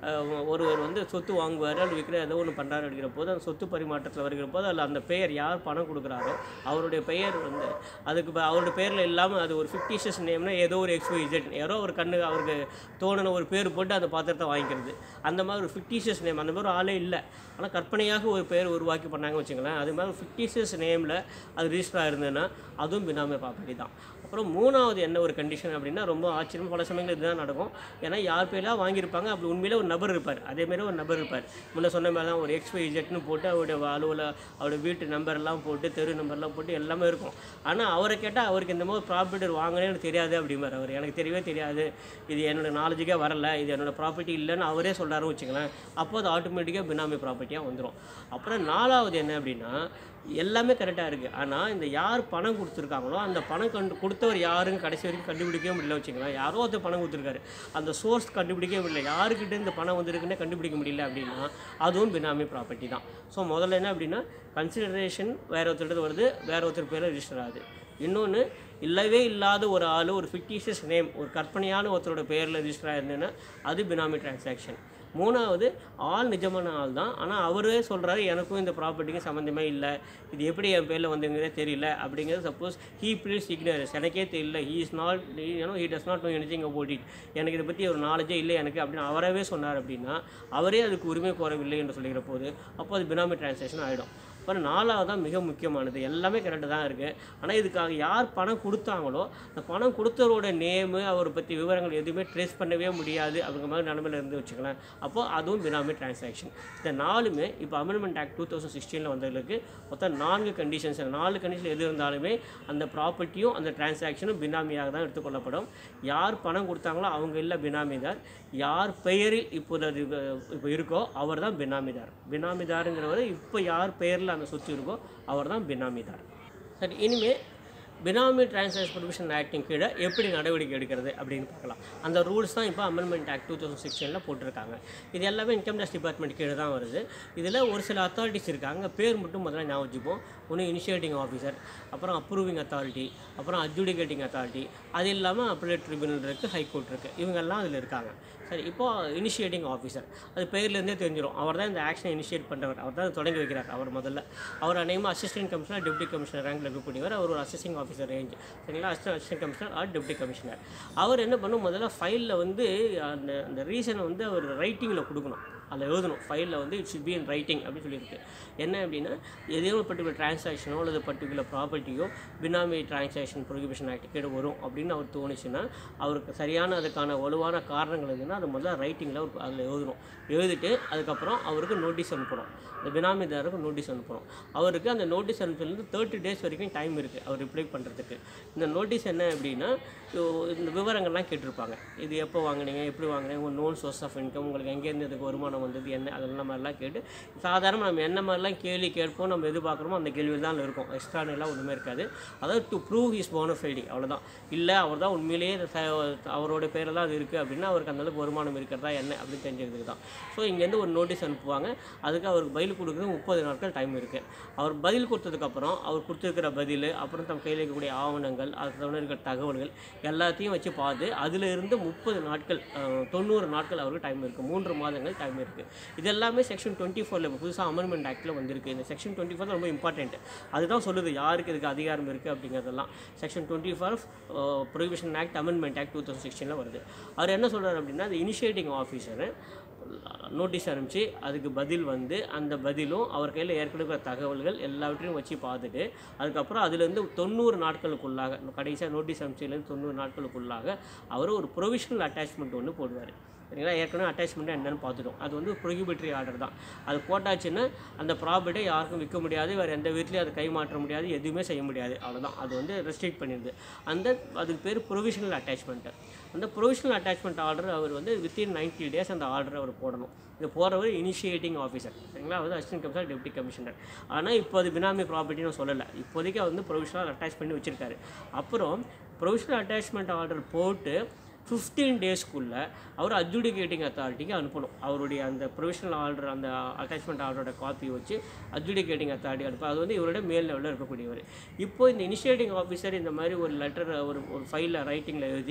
ஒருவர் வந்து சொத்து வாங்குவார் அல்லது விற்கிற ஏதோ ஒன்று பண்ணுறாரு அப்படிங்கிற போது அந்த சொத்து பரிமாற்றத்தில் வருகிற போது அதில் அந்த பெயர் யார் பணம் கொடுக்குறாரோ அவருடைய பெயர் வந்து அதுக்கு அவருடைய பேரில் இல்லாமல் அது ஒரு ஃபிக்டிஷியஸ் நேம்னா ஏதோ ஒரு எக்ஸ் ஒய் இசட் யாரோ ஒரு கண்ணு அவருக்கு தோணுன ஒரு பேர் போட்டு அந்த பாத்திரத்தை வாங்கிக்கிறது, அந்த மாதிரி ஒரு ஃபிக்டிஷியஸ் நேம், அந்த மாதிரி ஒரு ஆளே இல்லை, ஆனால் கற்பனையாக ஒரு பேர் உருவாக்கி பண்ணாங்க வச்சுங்களேன். அது மாதிரி ஃபிக்டிஷியஸ் நேமில் அது ரிஜிஸ்டர் ஆயிருந்ததுன்னா அதுவும் பினாமி ப்ராப்பர்ட்டி தான். அப்புறம் மூணாவது என்ன ஒரு கண்டிஷன் அப்படின்னா ரொம்ப ஆச்சரியம், பல சமயங்கள் இதுதான் நடக்கும். ஏன்னா யார் பேரெலாம் வாங்கியிருப்பாங்க, அப்படி உண்மையிலே ஒரு நபர் இருப்பார், அதேமாரி ஒரு நபர் இருப்பார். முன்னே சொன்ன மாதிரி தான் ஒரு எக்ஸ் ஒய் இசட்னு போட்டு அவருடைய அலுவல அவருடைய வீட்டு நம்பர்லாம் போட்டு தெரு நம்பர்லாம் போட்டு எல்லாமே இருக்கும். ஆனால் அவரை கேட்டால் அவருக்கு இந்த மாதிரி ப்ராப்பர்ட்டி வாங்கினே எனக்கு தெரியாது அப்படிம்பார். அவர் எனக்கு தெரியவே தெரியாது, இது என்னோடய நாலேஜுக்கே வரல, இது என்னோடய ப்ராப்பர்ட்டி இல்லைன்னு அவரே சொல்கிறாரு வச்சுங்களேன். அப்போ அது ஆட்டோமேட்டிக்காக பினாமி ப்ராப்பர்ட்டியாக வந்துடும். அப்புறம் நாலாவது என்ன அப்படின்னா எல்லாமே கரெக்டாக இருக்குது, ஆனால் இந்த யார் பணம் கொடுத்துருக்காங்களோ அந்த பணம் கண்டு கொடுத்தவர் யாருன்னு கடைசி வரைக்கும் கண்டுபிடிக்கவே முடியல வச்சுக்கலாம். யாரோ ஒருத்தர் பணம் கொடுத்துருக்காரு, அந்த சோர்ஸ் கண்டுபிடிக்கவே முடியல, யாருக்கிட்ட இந்த பணம் வந்திருக்குன்னே கண்டுபிடிக்க முடியல அப்படின்னா அதுவும் பினாமி ப்ராப்பர்ட்டி தான். ஸோ முதல்ல என்ன அப்படின்னா கன்சிடரேஷன் வேறு ஒருத்தர் வருது, வேறு ஒருத்தர் பேரில் ரிஜிஸ்டர் ஆகுது. இன்னொன்று இல்லவே இல்லாத ஒரு ஆள் ஒரு ஃபிக்டிஷியஸ் நேம் ஒரு கற்பனையான ஒருத்தரோட பேரில் ரிஜிஸ்டர் ஆயிருந்ததுன்னா அது பினாமி டிரான்சாக்ஷன். மூணாவது ஆள் நிஜமான ஆள் தான், ஆனால் அவரே சொல்கிறாரு எனக்கும் இந்த ப்ராப்பர்ட்டிக்கும் சம்மந்தமே இல்லை, இது எப்படி என் பேரில் வந்துங்கிறதே தெரியல அப்படிங்கிறது. சப்போஸ் ஹீ ப்ளீஸ் இக்னரன்ஸ், எனக்கே தெரியல, he is not you know he does not know anything about it, எனக்கு இதை பற்றி ஒரு நாலேஜே இல்லை எனக்கு அப்படின்னு அவரவே சொன்னார் அப்படின்னா அவரே அதுக்கு உரிமை கோரவில்லை என்று சொல்லிக்கிற போது அப்போ அது பினாமி டிரான்சாக்ஷன் ஆகிடும். அப்புறம் நாலாவது தான் மிக முக்கியமானது, எல்லாமே கரெக்டு தான் இருக்குது, ஆனால் இதுக்காக யார் பணம் கொடுத்தாங்களோ அந்த பணம் கொடுத்தவரோட நேமு அவரை பற்றி விவரங்கள் எதுவுமே ட்ரேஸ் பண்ணவே முடியாது அப்படிங்கிற மாதிரி நிலமையில் இருந்து வச்சுக்கலாம். அப்போது அதுவும் பினாமி டிரான்சாக்ஷன். இந்த நாலுமே இப்போ அமெண்ட்மெண்ட் ஆக்ட் டூ தௌசண்ட் சிக்ஸ்டீனில் வந்ததுக்கு மொத்தம் நான்கு கண்டிஷன்ஸ், நாலு கண்டிஷன் எது இருந்தாலுமே அந்த ப்ராப்பர்ட்டியும் அந்த டிரான்சாக்ஷனும் பினாமியாக தான் எடுத்துக்கொள்ளப்படும். யார் பணம் கொடுத்தாங்களோ அவங்க இல்லை பினாமிதார், யார் பெயரில் இப்போது அது இப்போ இருக்கோ அவர் தான் பினாமிதார். பினாமிதாருங்கிறவர் இப்போ யார் பெயரில் அந்த சொத்து இருக்கோ அவர் தான் பினாமிதார். சரி, இனிமேல் பினாமி டிரான்சாக்ஷன் ப்ரொவிஷன் ஆக்டின் கீழே எப்படி நடவடிக்கை எடுக்கிறது அப்படின்னு பார்க்கலாம். அந்த ரூல்ஸ் தான் இப்போ அமெண்ட்மெண்ட் ஆக்ட் டூ தௌசண்ட் சிக்ஸ்டீனில் போட்டிருக்காங்க. இது எல்லாமே இன்கம் டேக்ஸ் டிபார்ட்மெண்ட் கீழே தான் வருது. இதில் ஒரு சில அத்தாரிட்டிஸ் இருக்காங்க, பேர் மட்டும் முதல்ல ஞாபகம் வச்சுப்போம். ஒன்று இனிஷியேட்டிங் ஆஃபீஸர், அப்புறம் அப்ரூவிங் அத்தாரிட்டி, அப்புறம் அட்ஜுடிகேட்டிங் அத்தாரிட்டி, அது இல்லாமல் அப்பலேட் ட்ரிபியூனல் இருக்குது, ஹைகோர்ட் இருக்குது, இவங்கெல்லாம் அதில் இருக்காங்க. சரி, இப்போது இனிஷியேட்டிங் ஆஃபீஸர் அது பேர்லேருந்தே தெரிஞ்சிடும், அவர் தான் இந்த ஆக்ஷனை இனிஷியேட் பண்ணுறவர், அவர் தான் தொடங்கி வைக்கிறார். அவர் முதல்ல அவர் அநேகமாக அசிஸ்டன்ட் கமிஷனர் டெப்டி கமிஷனர் ரேங்கில் இருக்கக்கூடியவர், அவர் ஒரு அசிஸ்டிங் ஆஃபீஸர் ரேஞ்ச், சரிங்களா, assistant assistant commissioner or deputy commissioner. அவர் என்ன பண்ணும், முதல்ல ஃபைலில் வந்து அந்த அந்த ரீசனை வந்து அவர் ரைட்டிங்கில் கொடுக்கணும், அதில் எழுதணும். ஃபைலில் வந்து it should be in writing அப்படின்னு சொல்லியிருக்கு. என்ன அப்படின்னா எதோ ஒரு பர்டிகுலர் டிரான்சாக்ஷனோ அல்லது பர்டிகுலர் ப்ராப்பர்ட்டியோ பினாமி டிரான்சாக்ஷன் ப்ரொஹிபிஷன் ஆக்ட் கீழே வரும் அப்படின்னு அவர் தோணுச்சுன்னா அவருக்கு சரியான அதுக்கான வலுவான காரணங்கள் இருந்ததுன்னா அது முதல்ல ரைட்டிங்கில் அவர் அதில் எழுதணும். எழுதிட்டு அதுக்கப்புறம் அவருக்கு நோட்டீஸ் அனுப்பணும், இந்த பினாமிதாருக்கு நோட்டீஸ் அனுப்பணும். அவருக்கு அந்த நோட்டீஸ் அனுப்பிலேருந்து தேர்ட்டி டேஸ் வரைக்கும் டைம் இருக்குது அவர் ரிப்ளை பண்ணுறதுக்கு. இந்த நோட்டீஸ் என்ன அப்படின்னா இந்த விவரங்கள்லாம் கேட்டிருப்பாங்க, இது எப்போ வாங்கினீங்க, எப்படி வாங்கினீங்க, உங்கள் நோன் சோர்ஸ் ஆஃப் இன்கம், உங்களுக்கு எங்கேருந்து இதுக்கு வருமானம் வந்தது என்ன, அதெல்லாம் மாதிரிலாம் கேட்டு சாதாரண நம்ம என்ன மாதிரிலாம் கேள்வி கேட்போம் நம்ம எதிர்பார்க்குறோமோ அந்த கேள்வி தான் இருக்கும், எக்ஸ்ட்ரானெல்லாம் ஒன்றுமே இருக்காது. அதாவது டு ப்ரூவ் ஹிஸ் போனஃபைடி, அவ்வளோதான். இல்லை அவர் தான் உண்மையிலேயே அவரோட பேரில் தான் அது இருக்குது அப்படின்னா அவருக்கு அந்தளவுக்கு வருமானம் இருக்கிறதா என்ன அப்படின்னு தெரிஞ்சுக்கிறதுக்கு தான். ஸோ இங்கேருந்து ஒரு நோட்டீஸ் அனுப்புவாங்க, அதுக்கு அவருக்கு பதில் கொடுக்குறது முப்பது நாட்கள் டைம் இருக்குது. அவர் பதில் கொடுத்ததுக்கப்புறம் அவர் கொடுத்துருக்கிற பதில், அப்புறம் தம் கையில் இருக்கக்கூடிய ஆவணங்கள், அது தவிர இருக்கிற தகவல்கள் எல்லாத்தையும் வச்சு பார்த்து அதில் இருந்து முப்பது நாட்கள் தொண்ணூறு நாட்கள் அவருக்கு டைம் இருக்குது, மூன்று மாதங்கள் டைம் இருக்குது. இது எல்லாமே செக்ஷன் டுவெண்ட்டி ஃபோரில் இப்போ புதுசாக அமெண்ட்மெண்ட் ஆக்டில் வந்திருக்கு. இந்த செக்ஷன் டுவெண்ட்டி ஃபோர் ரொம்ப இம்பார்ட்டன்ட், அதுதான் சொல்லுது யாருக்கு இதுக்கு அதிகாரம் இருக்குது அப்படிங்கிறதெல்லாம். Section twenty four prohibition act amendment act two thousand சிக்ஸ்டீனில் வருது. அவர் என்ன சொல்கிறார் அப்படின்னா அது இனிஷியேட்டிங் ஆஃபீஸரு நோட்டீஸ் அனுப்பிச்சு அதுக்கு பதில் வந்து அந்த பதிலும் அவர் கையில் ஏற்கனவே தகவல்கள் எல்லாவற்றையும் வச்சு பார்த்துட்டு அதுக்கப்புறம் அதுலேருந்து தொண்ணூறு நாட்களுக்குள்ளாக கடைசியாக நோட்டீஸ் அனுப்பிச்சிலேருந்து தொண்ணூறு நாட்களுக்குள்ளாக அவர் ஒரு ப்ரொவிஷனல் அட்டாச்மெண்ட் ஒன்று போடுவார். சரிங்களா, ஏற்கனவே அட்டாச்மெண்ட்டு என்னென்னு பார்த்துட்டோம். அது வந்து ப்ரொஹிபிட்டரி ஆர்டர் தான். அது போட்டாச்சுன்னா அந்த ப்ராப்பர்ட்டியை யாருக்கும் விற்க முடியாது, வேறு எந்த வீட்லையும் அதை கை மாற்ற முடியாது, எதுவுமே செய்ய முடியாது, அவ்வளோதான். அது வந்து ரெஸ்ட்ரிக்ட் பண்ணிடுது. அந்த அதுக்கு பேர் ப்ரொவிஷனல் அட்டாச்மெண்ட்டு. அந்த ப்ரொவிஷனல் அட்டாச்மெண்ட் ஆர்டர் அவர் வந்து வித்தின் நைன்ட்டி டேஸ் அந்த ஆர்டரை அவர் போடணும். இது போகிறவர் இனிஷியேட்டிங் ஆஃபீஸர், சரிங்களா, அது அசிஸ்டன்ட் கமிஷனர் டெப்டி கமிஷனர். ஆனால் இப்போ அது பினாமி ப்ராப்பர்ட்டின்னு சொல்லலை, இப்போதைக்கு அவர் வந்து ப்ரொவிஷனல் அட்டாச் பண்ணி வச்சுருக்காரு. அப்புறம் ப்ரொவிஷனல் அட்டாச்மெண்ட் ஆர்டர் போட்டு ஃபிஃப்டீன் டேஸ்க்குள்ளே அவர் அட்ஜுடிகேட்டிங் அத்தாரிட்டிக்கு அனுப்பணும். அவருடைய அந்த ப்ரொவிஷனல் ஆர்டர் அந்த அட்டாச்மெண்ட் ஆர்டரோட காப்பி வச்சு அட்ஜுடிகேட்டிங் அத்தாரிட்டி அனுப்ப, அது வந்து இவருடைய மேல் லெவலில் இருக்கக்கூடியவர். இப்போ இந்த இனிஷியேட்டிங் ஆஃபீஸர் இந்த மாதிரி ஒரு லெட்டர் ஒரு ஒரு ஃபைலில் ரைட்டிங்கில் எழுதி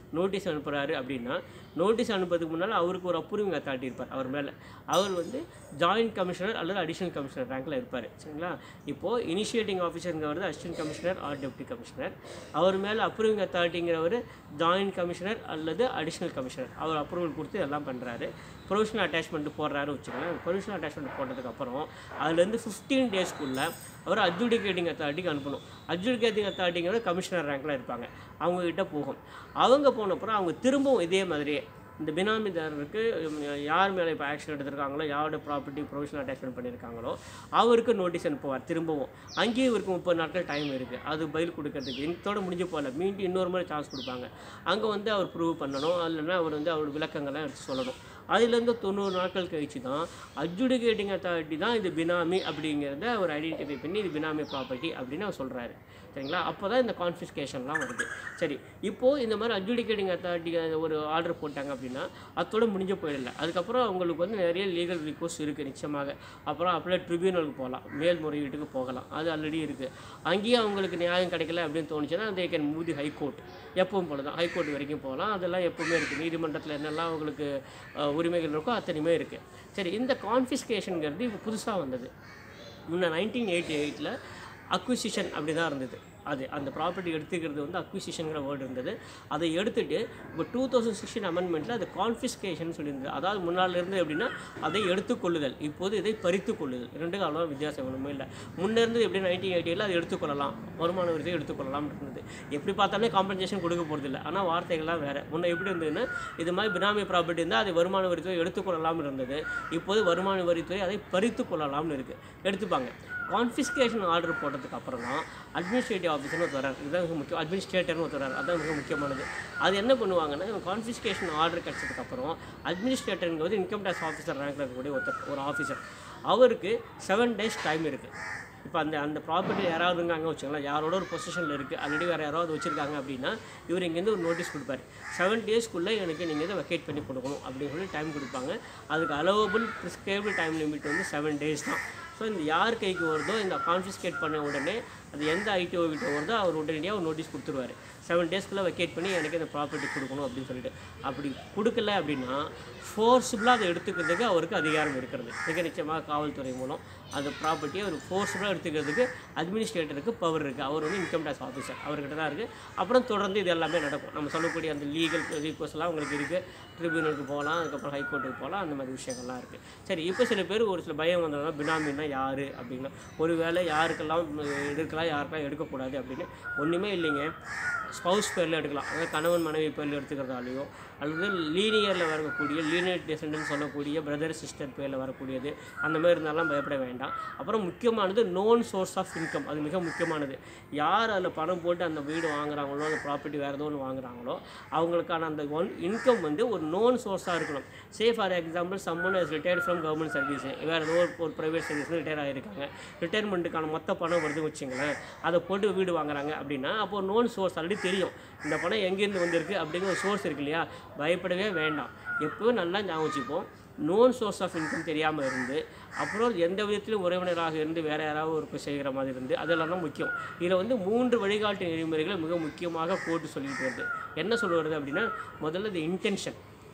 நோட்டீஸ் அனுப்புகிறாரு அப்படின்னா, நோட்டீஸ் அனுப்புறதுக்கு முன்னால் அவருக்கு ஒரு அப்ரூவிங் அத்தாரிட்டி இருப்பார் அவர் மேலே. அவர் வந்து ஜாயின்ட் கமிஷனர் அல்லது அடிஷனல் கமிஷனர் ரேங்கில் இருப்பார். சரிங்களா? இப்போது இனிஷியேட்டிங் ஆஃபீஸருங்கிறது assistant commissioner or deputy commissioner. அவர் மேலே அப்ரூவிங் அத்தாரிட்டிங்கிறவர் ஜாயின்ட் கமிஷனர் அல்லது அடிஷனல் கமிஷனர். அவர் அப்ரூவல் கொடுத்து எல்லாம் பண்ணுறாரு. ப்ரொவிஷனல் அட்டாச்மெண்ட் போடுறாரு வச்சுக்கோங்களேன். ப்ரொவிஷனல் அட்டாச்மெண்ட் போட்டதுக்கப்புறம் அதுலேருந்து ஃபிஃப்டீன் டேஸ்க்குள்ளே அவர் அட்ஜுடிகேட்டிங் அத்தாரிட்டிக்கு அனுப்பணும். அட்ஜுடிகேட்டிங் அத்தாரிட்டிங்கிறது கமிஷனர் ரேங்கில் இருப்பாங்க. அவங்கக்கிட்ட போகும். அவங்க போனப்புறம் அவங்க திரும்பவும் இதே மாதிரியே இந்த பினாமிதாரருக்கு யார் மேலே இப்போ ஆக்ஷன் எடுத்திருக்காங்களோ, யாரோட ப்ராப்பர்ட்டி ப்ரொவிஷனல் அட்டாச்மெண்ட் பண்ணியிருக்காங்களோ அவருக்கு நோட்டீஸ் அனுப்புவார். திரும்பவும் அங்கேயும் இவருக்கு முப்பது நாட்கள் டைம் இருக்குது அது பதில் கொடுக்கறதுக்கு. இதோட முடிஞ்சு போகல, மீண்டும் இன்னொரு மாதிரி சான்ஸ் கொடுப்பாங்க. அங்கே வந்து அவர் ப்ரூவ் பண்ணணும், இல்லைன்னா அவர் வந்து அவரோட விளக்கங்கள்லாம் எடுத்து சொல்லணும். அதுலேருந்து தொண்ணூறு நாட்கள் கழிச்சு தான் அட்ஜுடிகேட்டிங் அத்தாரிட்டி தான் இது பினாமி அப்படிங்கிறத அவர் ஐடென்டிஃபை பண்ணி இது பினாமி ப்ராப்பர்ட்டி அப்படின்னு அவர் சொல்கிறாரு. சரிங்களா? அப்போ தான் இந்த கான்ஃபிஸ்கேஷன்லாம் வருது. சரி, இப்போது இந்த மாதிரி அட்ஜுடிகேட்டிங் அத்தாரிட்டி ஒரு ஆர்டர் போட்டாங்க அப்படின்னா அதோட முடிஞ்ச போயிடல. அதுக்கப்புறம் அவங்களுக்கு வந்து நிறைய லீகல் ரிக்வஸ்ட் இருக்குது நிச்சயமாக. அப்புறம் அப்போலாம் ட்ரிபியூனலுக்கு போகலாம், மேல்முறையீட்டுக்கு போகலாம், அது ஆல்ரெடி இருக்குது. அங்கேயும் அவங்களுக்கு நியாயம் கிடைக்கல அப்படின்னு தோணுச்சுன்னா they can move the high court. எப்பவும் போல தான் ஹைகோர்ட் வரைக்கும் போகலாம். அதெல்லாம் எப்போவுமே இருக்குது. நீதிமன்றத்தில் என்னெல்லாம் அவங்களுக்கு உரிமைகள் இருக்கோ அத்தனையுமே இருக்குது. சரி, இந்த கான்ஃபிஸ்கேஷனுங்கிறது இப்போ புதுசாக வந்தது. முன்ன நைன்டீன் எயிட்டி எயிட்டில் அக்விசிஷன் அப்படி தான் இருந்தது. அது அந்த ப்ராப்பர்ட்டி எடுத்துக்கிறது வந்து அக்விசிஷனுங்கிற வேர்டு இருந்தது. அதை எடுத்துகிட்டு இப்போ டூ தௌசண்ட் சிக்ஸ்டீன் அமெண்ட்மெண்ட்டில் அது கான்ஃபிஸ்கேஷன் சொல்லியிருந்தது. அதாவது முன்னால் இருந்து எப்படின்னா அதை எடுத்துக்கொள்ளுதல், இப்போது இதை பறித்து கொள்ளுதல். ரெண்டு காலம் வித்தியாசம் ஒன்றுமே இல்லை. முன்னே இருந்து எப்படி நைன்டீன் எயிட்டியில் அதை எடுத்துக்கொள்ளலாம், வருமான வரியை எடுத்துக்கொள்ளலாம் இருந்தது. எப்படி பார்த்தாலே காம்பன்சேஷன் கொடுக்க போகிறதில்ல. ஆனால் வார்த்தைகள்லாம் வேறு. முன்னே எப்படி இருந்ததுன்னா இது மாதிரி பினாமி ப்ராப்பர்ட்டி இருந்தால் அதை வருமான வரித்துறை எடுத்துக்கொள்ளலாம்னு இருந்தது. இப்போது வருமான வரித்துறை அதை பறித்து கொள்ளலாம்னு இருக்குது. எடுத்துப்பாங்க. கான்ஃபிஸ்கேஷன் ஆர்டர் போட்டதுக்கு அப்புறம் தான் அட்மினிஸ்ட்ரேட்டிவ் ஆஃபீஸர்னு ஒருத்தர் வரார். இதுதான் மிக முக்கியம். அட்மினிஸ்ட்ரேட்டர்னு ஒருத்தர் வரார். அதுதான் மிக முக்கியமானது. அது என்ன பண்ணுவாங்கன்னா, கான்ஃபிஸ்கேஷன் ஆர்டர் கிடச்சதுக்கப்புறம் அட்மினிஸ்ட்ரேட்டருங்கிறது இன்கம் டேக்ஸ் ஆஃபீஸர் ரேங்கில் இருக்கக்கூடிய ஒருத்தர் ஒரு ஆஃபீஸர். அவருக்கு செவன் டேஸ் டைம் இருக்குது. இப்போ அந்த அந்த ப்ராப்பர்ட்டி யாராவது இருக்காங்க வச்சுக்கலாம், யாரோட ஒரு பொசிஷனில் இருக்குது, ஆல்ரெடி வேறு யாராவது வச்சுருக்காங்க அப்படின்னா இவர் இங்கேருந்து ஒரு நோட்டீஸ் கொடுப்பாரு. செவன் டேஸ்க்குள்ளே எனக்கு நீங்கள் இதை வெக்கேட் பண்ணி கொடுக்கணும் அப்படின்னு சொல்லி டைம் கொடுப்பாங்க. அதுக்கு அலோவபிள் ப்ரிஸ்கிரைப்டு டைம் லிமிட் வந்து செவன் டேஸ் தான். ஸோ இந்த யார் கைக்கு வருதோ இந்த கான்ஃபிஸ்கேட் பண்ண உடனே அது எந்த ஐடிஓ கிட்ட வருதோ அவர் உடனடியாக ஒரு நோட்டீஸ் கொடுத்துருவார். செவன் டேஸ்க்குள்ளே வெக்கேட் பண்ணி எனக்கு இந்த ப்ராப்பர்ட்டி கொடுக்கணும் அப்படின்னு சொல்லிட்டு. அப்படி கொடுக்கல அப்படின்னா ஃபோர்ஸபுளாக அதை எடுத்துக்கிறதுக்கு அவருக்கு அதிகாரம் இருக்கிறது. மிக நிச்சயமாக காவல்துறை மூலம் அந்த ப்ராப்பர்ட்டியை ஒரு ஃபோர்ஸபுளாக எடுத்துக்கிறதுக்கு அட்மினிஸ்ட்ரேட்டருக்கு பவர் இருக்குது. அவர் வந்து இன்கம் டேக்ஸ் ஆஃபீஸர், அவர்கிட்ட தான் இருக்குது. அப்புறம் தொடர்ந்து இது எல்லாமே நடக்கும். நம்ம சொல்லக்கூடிய அந்த லீகல் ரிக்வஸ்ட்லாம் உங்களுக்கு இருக்குது. ட்ரிபியூனலுக்கு போகலாம், அதுக்கப்புறம் ஹைகோர்ட்டுக்கு போகலாம், அந்த மாதிரி விஷயங்கள்லாம் இருக்குது. சரி, இப்போ சில பேர் ஒரு சில பயம் வந்ததுன்னா பினாமின்னா யார் அப்படின்னா, ஒரு வேளை யாருக்கெல்லாம் எடுக்கலாம் யாருக்கெல்லாம் எடுக்கக்கூடாது அப்படின்னு ஒன்றுமே இல்லைங்க. ஸ்பவுஸ் பேரில் எடுக்கலாம், அதாவது கணவன் மனைவி பேரில் எடுத்துக்கிறதாலேயோ, அல்லது லீனியரில் வரக்கூடிய லீனியர் டெசண்டன்ட் சொல்லக்கூடிய பிரதர் சிஸ்டர் பேரில் வரக்கூடியது, அந்த மாதிரி இருந்தாலும் பயப்பட வேண்டாம். அப்புறம் முக்கியமானது நோன் சோர்ஸ் ஆஃப் இன்கம். அது மிக முக்கியமானது. யார் அதில் பணம் போட்டு அந்த வீடு வாங்குறாங்களோ, அந்த ப்ராப்பர்ட்டி வேறு ஏதோ ஒன்று வாங்குறாங்களோ அவங்களுக்கான அந்த ஒன் இன்கம் வந்து ஒரு நோன் சோர்ஸாக இருக்கணும். Say for example someone is retired from government service, வேறு ஏதோ ஒரு ப்ரைவேட் சர்வீஸ் ரிட்டையர் ஆகிருக்காங்க, ரிட்டையர்மெண்ட்டுக்கான மொத்த பணம் வருது வச்சுங்களேன், அதை போட்டு வீடு வாங்குறாங்க அப்படின்னா அப்போது நோன் சோர்ஸ் ஆல்ரெடி தெரியும் இந்த பணம் எங்கேருந்து வந்திருக்கு அப்படிங்கிற ஒரு சோர்ஸ் இருக்கு இல்லையா. பயப்படவே வேண்டாம். எப்போவும் நல்லா ஞாபகம் வச்சுப்போம். நோன் சோர்ஸ் ஆஃப் இன்கம் தெரியாமல் இருந்து, அப்புறம் எந்த விதத்திலும் உறவினராக இருந்து வேறு யாராவது ஒரு செய்கிற மாதிரி இருந்து, அதெல்லாம் தான் முக்கியம். இதில் வந்து மூன்று வழிகாட்டு நெறிமுறைகளை மிக முக்கியமாக போட்டு சொல்லிட்டு வருது. என்ன சொல்லுறது அப்படின்னா, முதல்ல இது இன்டென்ஷன்.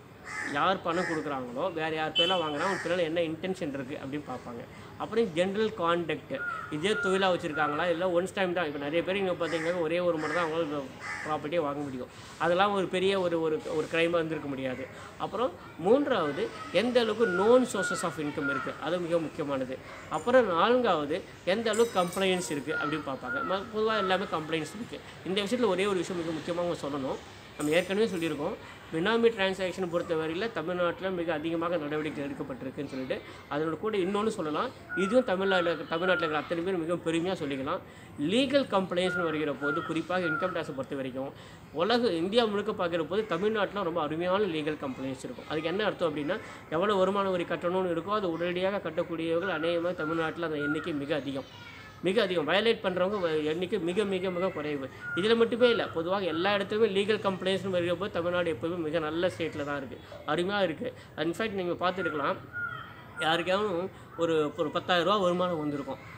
யார் பணம் கொடுக்குறாங்களோ வேறு யார் பேரெலாம் வாங்கினா அவங்க பேரில் என்ன இன்டென்ஷன் இருக்குது அப்படின்னு பார்ப்பாங்க. அப்புறம் ஜென்ரல் கான்டக்ட், இதே தொழிலாக வச்சுருக்காங்களா இல்லை ஒன்ஸ் டைம் தான். இப்போ நிறைய பேர் இங்கே பார்த்தீங்கன்னா ஒரே ஒரு முறை தான் அவங்களால ப்ராப்பர்ட்டியை வாங்க முடியும். அதெல்லாம் ஒரு பெரிய ஒரு ஒரு ஒரு க்ரைமாக இருந்திருக்க முடியாது. அப்புறம் மூன்றாவது எந்த அளவுக்கு நோன் சோர்சஸ் ஆஃப் இன்கம் இருக்குது, அது மிக முக்கியமானது. அப்புறம் நான்காவது எந்த அளவுக்கு கம்ப்ளைண்ட்ஸ் இருக்குது அப்படின்னு பார்ப்பாங்க. பொதுவாக எல்லாமே கம்ப்ளைண்ட்ஸ் இருக்குது. இந்த விஷயத்தில் ஒரே ஒரு விஷயம் மிக முக்கியமாக சொல்லணும். நம்ம ஏற்கனவே சொல்லியிருக்கோம், பினாமி டிரான்சாக்ஷனை பொறுத்தவரையில் தமிழ்நாட்டில் மிக அதிகமாக நடவடிக்கை எடுக்கப்பட்டிருக்குன்னு சொல்லிட்டு, அதனோட கூட இன்னொன்று சொல்லலாம், இதுவும் தமிழ்நாட்டில் தமிழ்நாட்டில் இருக்கிற அத்தனை பேர் மிகவும் பெருமையாக சொல்லிக்கலாம். லீகல் கம்ப்ளைண்ட்ஸ்னு வருகிற போது, குறிப்பாக இன்கம் டேக்ஸை பொறுத்த வரைக்கும் உலக இந்தியா முழுக்க பார்க்குற போது தமிழ்நாட்டில் ரொம்ப அருமையான லீகல் கம்ப்ளைண்ட்ஸ் இருக்கும். அதுக்கு என்ன அர்த்தம் அப்படின்னா, எவ்வளோ வருமான வரி கட்டணும்னு இருக்கோ அது உடனடியாக கட்டக்கூடியவர்கள் அநேகமாக தமிழ்நாட்டில் அந்த எண்ணிக்கை மிக அதிகம் மிக அதிகம் வயலேட் பண்ணுறவங்க எண்ணிக்கை மிக மிக மிக குறைவு. இதில் மட்டுமே இல்லை, பொதுவாக எல்லா இடத்துலையுமே லீகல் கம்ப்ளைண்ட்ஸ்னு வருகிறப்போ தமிழ்நாடு எப்போவுமே மிக நல்ல ஸ்டேட்டில் தான் இருக்குது, அருமையாக இருக்குது. இன்ஃபேக்ட் நீங்கள் பார்த்துருக்கலாம், யாருக்காவது ஒரு ஒரு பத்தாயிரரூபா வருமானம் வந்திருக்கும்.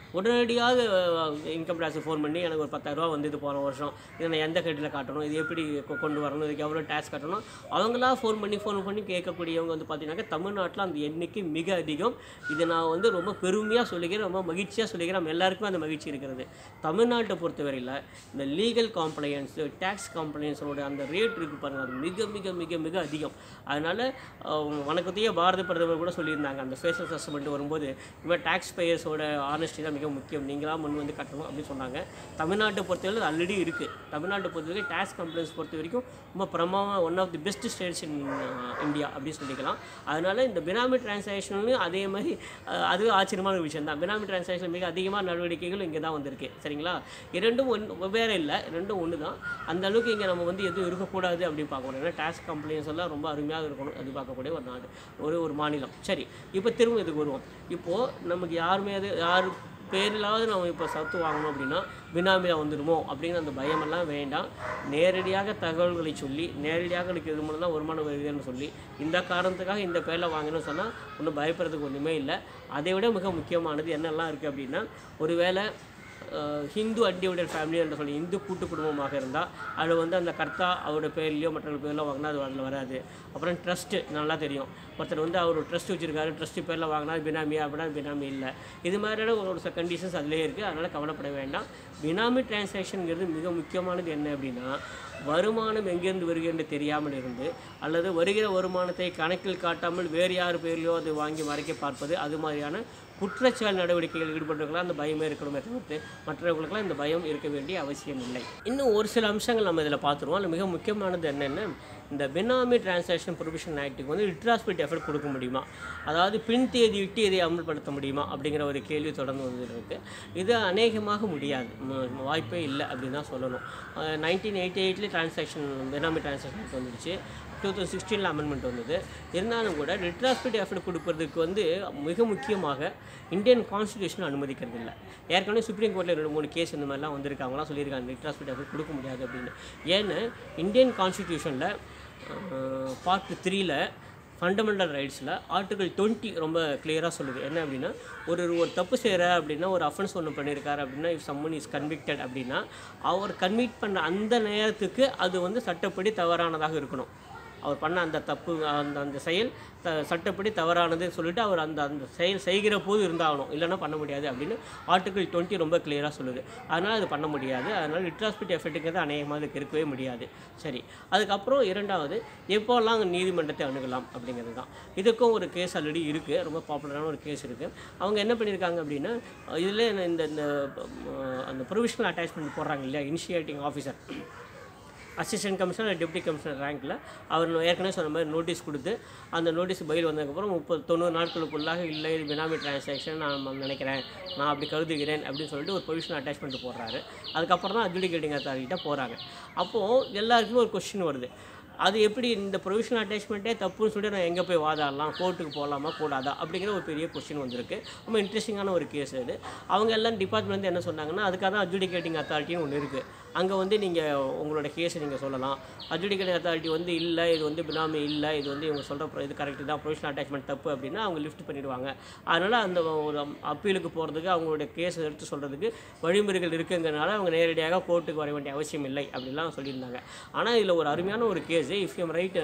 உடனடியாக இன்கம் டேக்ஸ் ஃபோன் பண்ணி எனக்கு ஒரு பத்தாயிரரூபா வந்து இது போன வருஷம் இதை நான் எந்த கட்டில் காட்டணும், இது எப்படி கொ- கொண்டு வரணும், இதுக்கு எவ்வளோ டேக்ஸ் கட்டணும், அவங்களா ஃபோன் பண்ணி ஃபோன் பண்ணி கேட்கக்கூடியவங்க வந்து பார்த்தீங்கன்னாக்கா தமிழ்நாட்டில் அந்த எண்ணிக்கை மிக அதிகம். இது நான் வந்து ரொம்ப பெருமையாக சொல்லிக்கிறேன், ரொம்ப மகிழ்ச்சியாக சொல்லிக்கிறேன். நம்ம எல்லாருக்குமே அந்த மகிழ்ச்சி இருக்கிறது. தமிழ்நாட்டை பொறுத்தவரையில் இந்த லீகல் காம்ப்ளையன்ஸு, டேக்ஸ் காம்ப்ளையன்ஸோட அந்த ரேட் இருக்குது பாருங்கள், அது மிக மிக மிக மிக அதிகம். அதனால் வணக்கத்தையே பாரத பிரதமர் கூட சொல்லியிருந்தாங்க, அந்த ஃபேஷியல் அசஸ்மெண்ட் வரும்போது இவன் டேக்ஸ் பேயர்ஸோட ஆனஸ்டி தான் மிக முக்கியம், நீங்களாம் முன் வந்து கட்டணும் அப்படின்னு சொன்னாங்க. தமிழ்நாட்டை பொறுத்தவரை ஆல்ரெடி இருக்குது. தமிழ்நாட்டை பொறுத்தவரைக்கும் டேக்ஸ் கம்ப்ளைண்ட்ஸ் பொறுத்த வரைக்கும் ரொம்ப பிரமாதமாக one of the best states in India அப்படின்னு சொல்லிக்கலாம். அதனால் இந்த பினாமி டிரான்சாக்ஷன்லையும் அதே மாதிரி அஹ், அது ஆச்சரியமான விஷயம் தான். பினாமி டிரான்சாக்ஷன் மிக அதிகமான நடவடிக்கைகள் இங்கே தான் வந்திருக்கு. சரிங்களா, இரண்டும் ஒன்று வேறு இல்லை, ரெண்டும் ஒன்று தான். அந்த அளவுக்கு இங்கே நம்ம வந்து எதுவும் இருக்கக்கூடாது அப்படின்னு பார்க்கணும். ஏன்னா டேக்ஸ் கம்ப்ளைண்ட்ஸ் எல்லாம் ரொம்ப அருமையாக இருக்கணும், அது பார்க்கக்கூடிய ஒரு நாடு, ஒரு ஒரு மாநிலம். சரி, இப்போ திரும்ப இதுக்கு வருவோம். இப்போது நமக்கு யாருமே அது யார் பேரிலாவது நம்ம இப்போ சத்து வாங்கணும் அப்படின்னா பினாமியாக வந்துடுமோ அப்படிங்கிற அந்த பயமெல்லாம் வேண்டாம். நேரடியாக தகவல்களை சொல்லி நேரடியாக எனக்கு இது மூலம் தான் வருமானம் வருதுன்னு சொல்லி இந்த காரணத்துக்காக இந்த பேரில் வாங்கணும்னு சொன்னால் ஒன்றும் பயப்படுறதுக்கு ஒன்றுமே இல்லை. அதை விட மிக முக்கியமானது என்னெல்லாம் இருக்குது அப்படின்னா, ஒருவேளை ஹிந்து அன்டிவைடட் ஃபேமிலி என்று சொல்லி இந்து கூட்டு குடும்பமாக இருந்தால் அது வந்து அந்த கர்த்தா அவரோட பேர்லையோ மற்றவங்க பேரில் வாங்கினா அது அதில் வராது. அப்புறம் ட்ரஸ்ட்டு நல்லா தெரியும், ஒருத்தர் வந்து அவர் ட்ரஸ்ட் வச்சுருக்காரு, ட்ரஸ்ட்டு பேரில் வாங்கினா பினாமியா அப்படின்னா பினாமி இல்லை. இது மாதிரியான ஒரு சில கண்டிஷன்ஸ் அதிலே இருக்குது. அதனால் கவலைப்பட வேண்டாம். பினாமி டிரான்சாக்ஷனுங்கிறது மிக முக்கியமானது என்ன அப்படின்னா, வருமானம் எங்கேருந்து வருகிறது தெரியாமல் இருந்து அல்லது வருகிற வருமானத்தை கணக்கில் காட்டாமல் வேறு யார் பேர்லையோ அது வாங்கி மறைக்க பார்ப்பது, அது மாதிரியான குற்றச்செயல் நடவடிக்கைகள் ஈடுபட்டுருக்கலாம் அந்த பயமே இருக்கணுமே தவிர்த்து மற்றவர்களுக்கெல்லாம் இந்த பயம் இருக்க வேண்டிய அவசியம் இல்லை. இன்னும் ஒரு சில அம்சங்கள் நம்ம இதில் பார்த்துருவோம். அதில் மிக முக்கியமானது என்னென்ன, இந்த பினாமி டிரான்சாக்ஷன் ப்ரொவிஷன் ஆக்ட்டுக்கு வந்து ரிட்ராஸ்பிலிட்டி எஃபெக்ட் கொடுக்க முடியுமா, அதாவது பின் தேதி விட்டு இதை அமல்படுத்த முடியுமா அப்படிங்கிற ஒரு கேள்வி தொடர்ந்து வந்துருக்கு. இது அநேகமாக முடியாது, ம- வாய்ப்பே இல்லை அப்படின்னு தான் சொல்லணும். நைன்டீன் எயிட்டி எயிட்லேயே டிரான்சாக்ஷன் பினாமி டிரான்சாக்ஷன் வந்துடுச்சு. டூ தௌசண்ட் சிக்ஸ்டீனில் அமெண்ட்மெண்ட் வந்தது. இருந்தாலும் கூட ரிட்ராஸ்பிலிட்டி எஃபெக்ட் கொடுப்பதற்கு வந்து மிக முக்கியமாக இந்தியன் கான்ஸ்டியூஷன் அனுமதிக்கிறது இல்லை. ஏற்கனவே சுப்ரீம் கோர்ட்டில் ரெண்டு மூணு கேஸ் இந்த மாதிரிலாம் வந்திருக்கு, அவங்களாம் சொல்லியிருக்காங்க ரிட்ராஸ்பிலிட்டி எஃபெக்ட் கொடுக்க முடியாது அப்படின்னு. ஏன்னா இந்தியன் கான்ஸ்டியூஷனில் பார்ட் த்ரீல ஃபண்டமெண்டல் ரைட்ஸில் ஆர்டிகல் டுவெண்ட்டி ரொம்ப கிளியராக சொல்லுது. என்ன அப்படின்னா, ஒரு ஒரு தப்பு செய்கிற அப்படின்னா, ஒரு அஃபென்ஸ் ஒன்று பண்ணியிருக்காரு அப்படின்னா, இஃப் சம்மன் இஸ் கன்விக்டட் அப்படின்னா, அவர் கன்விக்ட் பண்ணுற அந்த நேரத்துக்கு அது வந்து சட்டப்படி தவறானதாக இருக்கணும். அவர் பண்ண அந்த தப்பு அந்த அந்த செயல் த சட்டப்படி தவறானதுன்னு சொல்லிட்டு அவர் அந்த அந்த செயல் செய்கிற போது இருந்தாகணும், இல்லைன்னா பண்ண முடியாது அப்படின்னு ஆர்டிகல் டுவெண்ட்டி ரொம்ப கிளியராக சொல்லுது. அதனால் அது பண்ண முடியாது. அதனால் ரிட்ராஸ்பிலிட்டி எஃபெக்ட்டுங்கிறது அநேகமாக அதுக்கு இருக்கவே முடியாது. சரி, அதுக்கப்புறம் இரண்டாவது எப்போல்லாம் நீதிமன்றத்தை அணுகலாம் அப்படிங்கிறது தான். இதுக்கும் ஒரு கேஸ் ஆல்ரெடி இருக்குது, ரொம்ப பாப்புலரான ஒரு கேஸ் இருக்குது. அவங்க என்ன பண்ணியிருக்காங்க அப்படின்னா, இதில் இந்த இந்த அந்த ப்ரொவிஷனல் அட்டாச்மெண்ட் போடுறாங்க இல்லையா, initiating officer assistant commissioner deputy commissioner ரேங்க்கில் அவர் ஏற்கனவே சொன்ன மாதிரி நோட்டீஸ் கொடுத்து அந்த நோட்டீஸ் பயில் வந்ததுக்கப்புறம் முப்பது தொண்ணூறு நாட்களுக்குள்ளாக இல்லை இது பினாமி டிரான்சாக்ஷன் நான் நினைக்கிறேன், நான் அப்படி கருதுகிறேன் அப்படின்னு சொல்லிட்டு ஒரு ப்ரொவிஷனல் அட்டாச்மெண்ட் போடுறாரு. அதுக்கப்புறம் தான் அட்ஜுடிகேட்டிங் அத்தாரிட்டிகிட்ட போகிறாங்க. அப்போது எல்லாருக்குமே ஒரு கொஸ்டின் வருது, அது எப்படி இந்த ப்ரொவிஷனல் அட்டாச்மெண்ட்டே தப்புன்னு சொல்லிட்டு நான் எங்கே போய் வாதாடலாம், கோர்ட்டுக்கு போகலாமா கூடாதா அப்படிங்கிற ஒரு பெரிய கொஸ்டின் வந்திருக்கு. ரொம்ப இன்ட்ரெஸ்டிங்கான ஒரு கேஸ் அது. அவங்க எல்லாம் டிபார்ட்மெண்ட் என்ன சொன்னாங்கன்னா, அதுக்காக தான் அட்ஜுடிகேட்டிங் அத்தாரிட்டின்னு ஒன்று இருக்குது, அங்கே வந்து நீங்கள் உங்களோட கேஸை நீங்கள் சொல்லலாம். அட்ஜுடிகேட்டிங் அத்தாரிட்டி வந்து இல்லை இது வந்து பினாமி இல்லை, இது வந்து இவங்க சொல்கிற இது கரெக்டு தான், ப்ரொவிஷனல் அட்டாச்மெண்ட் தப்பு அப்படின்னா அவங்க லிஃப்ட் பண்ணிடுவாங்க. அதனால் அந்த ஒரு அப்பீலுக்கு போகிறதுக்கு அவங்களுடைய கேஸை எடுத்து சொல்கிறதுக்கு வழிமுறைகள் இருக்குங்கிறனால அவங்க நேரடியாக கோர்ட்டுக்கு வர வேண்டிய அவசியம் இல்லை அப்படிலாம் சொல்லியிருந்தாங்க. ஆனால் இதில் ஒரு அருமையான ஒரு case, if you write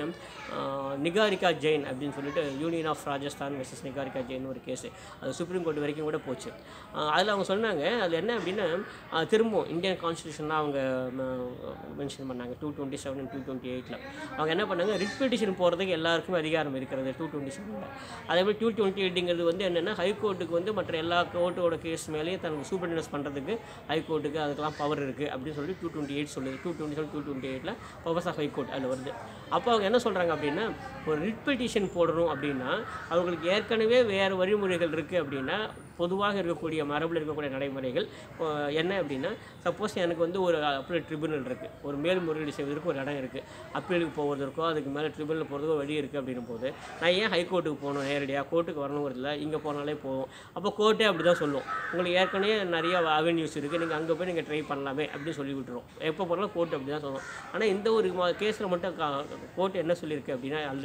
Niharika Jain அப்படின்னு சொல்லிட்டு Union of Rajasthan versus Niharika Jain ஒரு கேஸு, அது சுப்ரீம் கோர்ட் வரைக்கும் கூட போச்சு. அதில் அவங்க சொன்னாங்க, அது என்ன அப்படின்னா திரும்பவும் இந்தியன் கான்ஸ்டியூஷன்லாம் அவங்க மென்ஷன் பண்ணாங்க two twenty seven and two twenty எயிட்டில். அவங்க என்ன பண்ணாங்க, ரிட் பெட்டிஷன் போகிறதுக்கு எல்லாருக்குமே அதிகாரம் இருக்கிறது டூ டுவெண்ட்டி செவனில். அதேமாதிரி டூ டுவெண்ட்டி எயிட்டுங்கிறது வந்து என்னென்னா ஹைகோர்ட்டுக்கு வந்து மற்ற எல்லா கோர்ட்டோட கேஸ் மேலேயும் தனக்கு சூப்பர்டென்ஸ் பண்ணுறதுக்கு ஹைகோர்ட்டுக்கு அதுக்கெல்லாம் பவர் இருக்குது அப்படின்னு சொல்லி டூ டுவெண்ட்டி எயிட் சொல்லுது. Two twenty seven two twenty எயிட்டில் பவர்ஸ் ஆஃப் ஹைகோர்ட் அதில் வருது. அப்போ அவங்க என்ன சொல்கிறாங்க அப்படின்னா, ஒரு ரிட் பெட்டிஷன் போடணும் அப்படின்னா அவங்களுக்கு ஏற்கனவே வேறு வழிமுறைகள் இருக்குது அப்படின்னா, பொதுவாக இருக்கக்கூடிய மரபில் இருக்கக்கூடிய நடைமுறைகள் என்ன அப்படின்னா, சப்போஸ் எனக்கு வந்து ஒரு அப்பீல் ட்ரிபியூனல் இருக்குது, ஒரு மேல்முறையீடு செய்வதற்கு ஒரு இடம் இருக்குது, அப்பீலுக்கு போவதற்கோ அதுக்கு மேலே ட்ரிபியூனல் போகிறதுக்கோ வழி இருக்குது அப்படின்னும் போது நான் ஏன் ஹைகோர்ட்டுக்கு போகணும், நேரடியாக கோர்ட்டுக்கு வரணுங்கிறதுல இங்கே போனாலே போகும். அப்போ கோர்ட்டே அப்படி தான் சொல்லும், உங்களுக்கு ஏற்கனவே நிறைய அவென்யூஸ் இருக்குது, நீங்கள் அங்கே போய் நீங்கள் ட்ரை பண்ணலாமே அப்படின்னு சொல்லி விட்டுரும். எப்போ போனாலும் கோர்ட்டு அப்படி தான் சொல்லும். ஆனால் இந்த ஒரு கேஸில் மட்டும் கோர்ட் என்ன சொல்லியிருக்கு அப்படின்னா, ஆல்ரெடி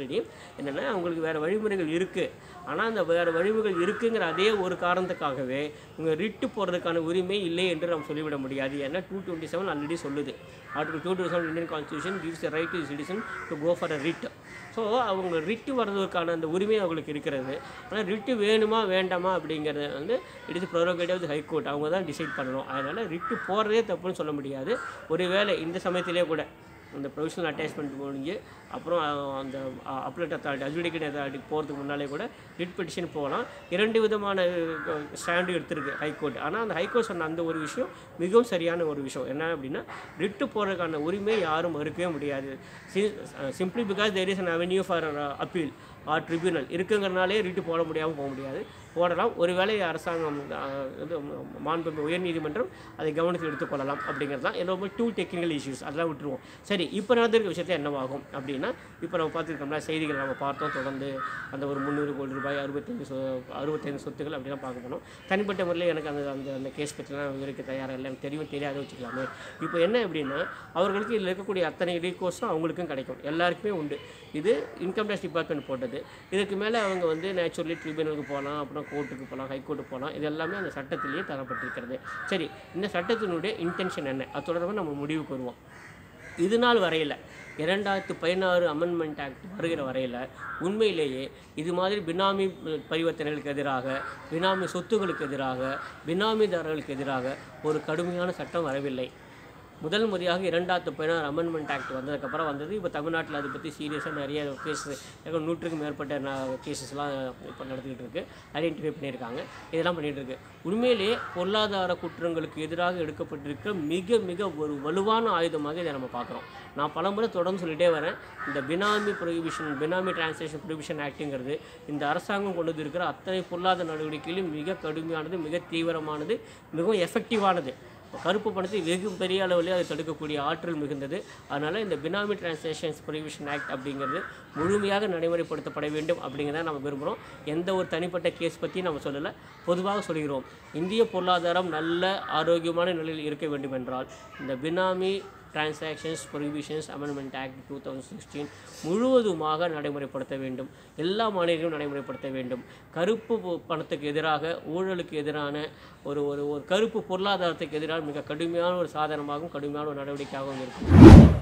சரி என்னென்னா அவங்களுக்கு வேறு வழிமுறைகள் இருக்குது. ஆனால் அந்த வேறு வழிமுறைகள் இருக்குங்கிற அதே ஒரு காரணத்துக்காகவே இவங்க ரிட்டு போகிறதுக்கான உரிமை இல்லை என்று நாம் சொல்லிவிட முடியாது. ஏன்னா டூ டுவெண்ட்டி செவன் ஆல்ரெடி சொல்லுது. Article two twenty seven Indian constitution gives the right to citizen to go for a writ. So அவங்க ரிட்டு வர்றதுக்கான அந்த உரிமை அவங்களுக்கு இருக்கிறது. ஆனால் ரிட்டு வேணுமா வேண்டாமா அப்படிங்கிறது வந்து it is prerogative of the high court. அவங்க தான் டிசைட் பண்ணணும். அதனால் ரிட்டு போகிறதே தப்புன்னு சொல்ல முடியாது. ஒருவேளை இந்த சமயத்திலே கூட அந்த ப்ரொவிஷனல் அட்டாச்மெண்ட் முடிஞ்சு அப்புறம் அந்த அப்லெட் அத்தாரிட்டி அட்ஜுடிகேட் அத்தாரிட்டி போகிறதுக்கு முன்னாலே கூட ரிட் பெட்டிஷன் போகலாம். இரண்டு விதமான ஸ்டாண்டு எடுத்திருக்கு ஹைகோர்ட். ஆனால் அந்த ஹைகோர்ட் சொன்ன அந்த ஒரு விஷயம் மிகவும் சரியான ஒரு விஷயம். என்ன அப்படின்னா ரிட்டு போகிறதுக்கான உரிமை யாரும் மறுக்கவே முடியாது. Simply because there is an avenue for appeal or tribunal இருக்குங்கிறனாலே ரிட்டு போட முடியாமல் போக முடியாது. போடலாம். ஒருவேளை அரசாங்கம் இது மாண்புமிகு உயர்நீதிமன்றம் அதை கவனத்தில் எடுத்துக்கொள்ளலாம் அப்படிங்கிறது தான். எல்லாமே டூ டெக்னிக்கல் இஷ்யூஸ் அதெல்லாம் விட்டுருவோம். சரி, இப்போ நடந்திருக்க விஷயத்தை என்னவாகும் அப்படின்னா, இப்போ நம்ம பார்த்துருக்கோம்னா செய்திகள் நம்ம பார்த்தோம். தொடர்ந்து அந்த ஒரு முந்நூறு கோடி ரூபாய் அறுபத்தைந்து சொ அறுபத்தைந்து சொத்துக்கள் அப்படிலாம் பார்க்க போனோம். தனிப்பட்ட முறையில் எனக்கு அந்த அந்த அந்த கேஸ் பற்றிலாம் விவரிக்க தயாராக இல்லை. எனக்கு தெரியும் தெரியாத வச்சுக்கலாமே. இப்போ என்ன அப்படின்னா, அவர்களுக்கு இதில் இருக்கக்கூடிய அத்தனை ரீகோர்ஸும் அவங்களுக்கும் கிடைக்கும். எல்லாருக்குமே உண்டு. இது இன்கம் டேக்ஸ் டிபார்ட்மெண்ட் போட்டது. இதுக்கு மேலே அவங்க வந்து நேச்சுரலி ட்ரிபியூனலுக்கு போகலாம், அப்புறம் கோர்ட்டுக்கு போகலாம், ஹைகோர்ட்டுக்கு போகலாம். இது எல்லாமே அந்த சட்டத்திலேயே தரப்பட்டிருக்கிறது. சரி, இந்த சட்டத்தினுடைய இன்டென்ஷன் என்ன, அது தொடர்பாக நம்ம முடிவுக்கு வருவோம். இது நாள் வரையில் இரண்டாயிரத்து பதினாறு அமெண்ட்மெண்ட் ஆக்ட் வருகிற வரையில் உண்மையிலேயே இது மாதிரி பினாமி பரிவர்த்தனைகளுக்கு எதிராக, பினாமி சொத்துகளுக்கு எதிராக, பினாமிதாரர்களுக்கு எதிராக ஒரு கடுமையான சட்டம் வரவில்லை. முதல் முறையாக இரண்டாயிரத்து பதினாறு அமெண்ட்மெண்ட் ஆக்ட் வந்ததுக்கப்புறம் வந்தது. இப்போ தமிழ்நாட்டில் அதை பற்றி சீரியஸாக நிறைய கேஸ், நூற்றுக்கும் மேற்பட்ட கேசஸ்லாம் இப்போ நடத்திக்கிட்டு இருக்குது. ஐடென்டிஃபை பண்ணியிருக்காங்க. இதெல்லாம் பண்ணிகிட்டு இருக்கு. உண்மையிலேயே பொருளாதார குற்றங்களுக்கு எதிராக எடுக்கப்பட்டிருக்க மிக மிக ஒரு வலுவான ஆயுதமாக இதை நம்ம பார்க்குறோம். நான் பலமுறை தொடர்ந்து சொல்லிகிட்டே வரேன். இந்த benami prohibition, benami transaction prohibition ஆக்ட்டுங்கிறது இந்த அரசாங்கம் கொண்டு வந்து இருக்கிற அத்தனை பொருளாதார நடவடிக்கையிலும் மிக கடுமையானது, மிக தீவிரமானது, மிகவும் எஃபெக்டிவானது. கருப்பு பணத்தை வெகு பெரிய அளவில் அதை தடுக்கக்கூடிய ஆற்றல் மிகுந்தது. அதனால் இந்த பினாமி டிரான்சாக்ஷன்ஸ் ப்ரொஹிபிஷன் ஆக்ட் அப்படிங்கிறது முழுமையாக நடைமுறைப்படுத்தப்பட வேண்டும் அப்படிங்கிறத நம்ம விரும்புகிறோம். எந்த ஒரு தனிப்பட்ட கேஸ் பற்றி நம்ம சொல்லலை, பொதுவாக சொல்கிறோம். இந்திய பொருளாதாரம் நல்ல ஆரோக்கியமான நிலையில் இருக்க வேண்டும் என்றால் இந்த benami transactions prohibitions amendment act two thousand sixteen முழுவதுமாக நடைமுறைப்படுத்த வேண்டும். எல்லா மாநிலங்களும் நடைமுறைப்படுத்த வேண்டும். கருப்பு பணத்துக்கு எதிராக, ஊழலுக்கு எதிரான ஒரு ஒரு ஒரு கருப்பு பொருளாதாரத்துக்கு எதிராக மிக கடுமையான ஒரு சாதனமாகவும் கடுமையான ஒரு நடவடிக்கையாகவும் இருக்கும்.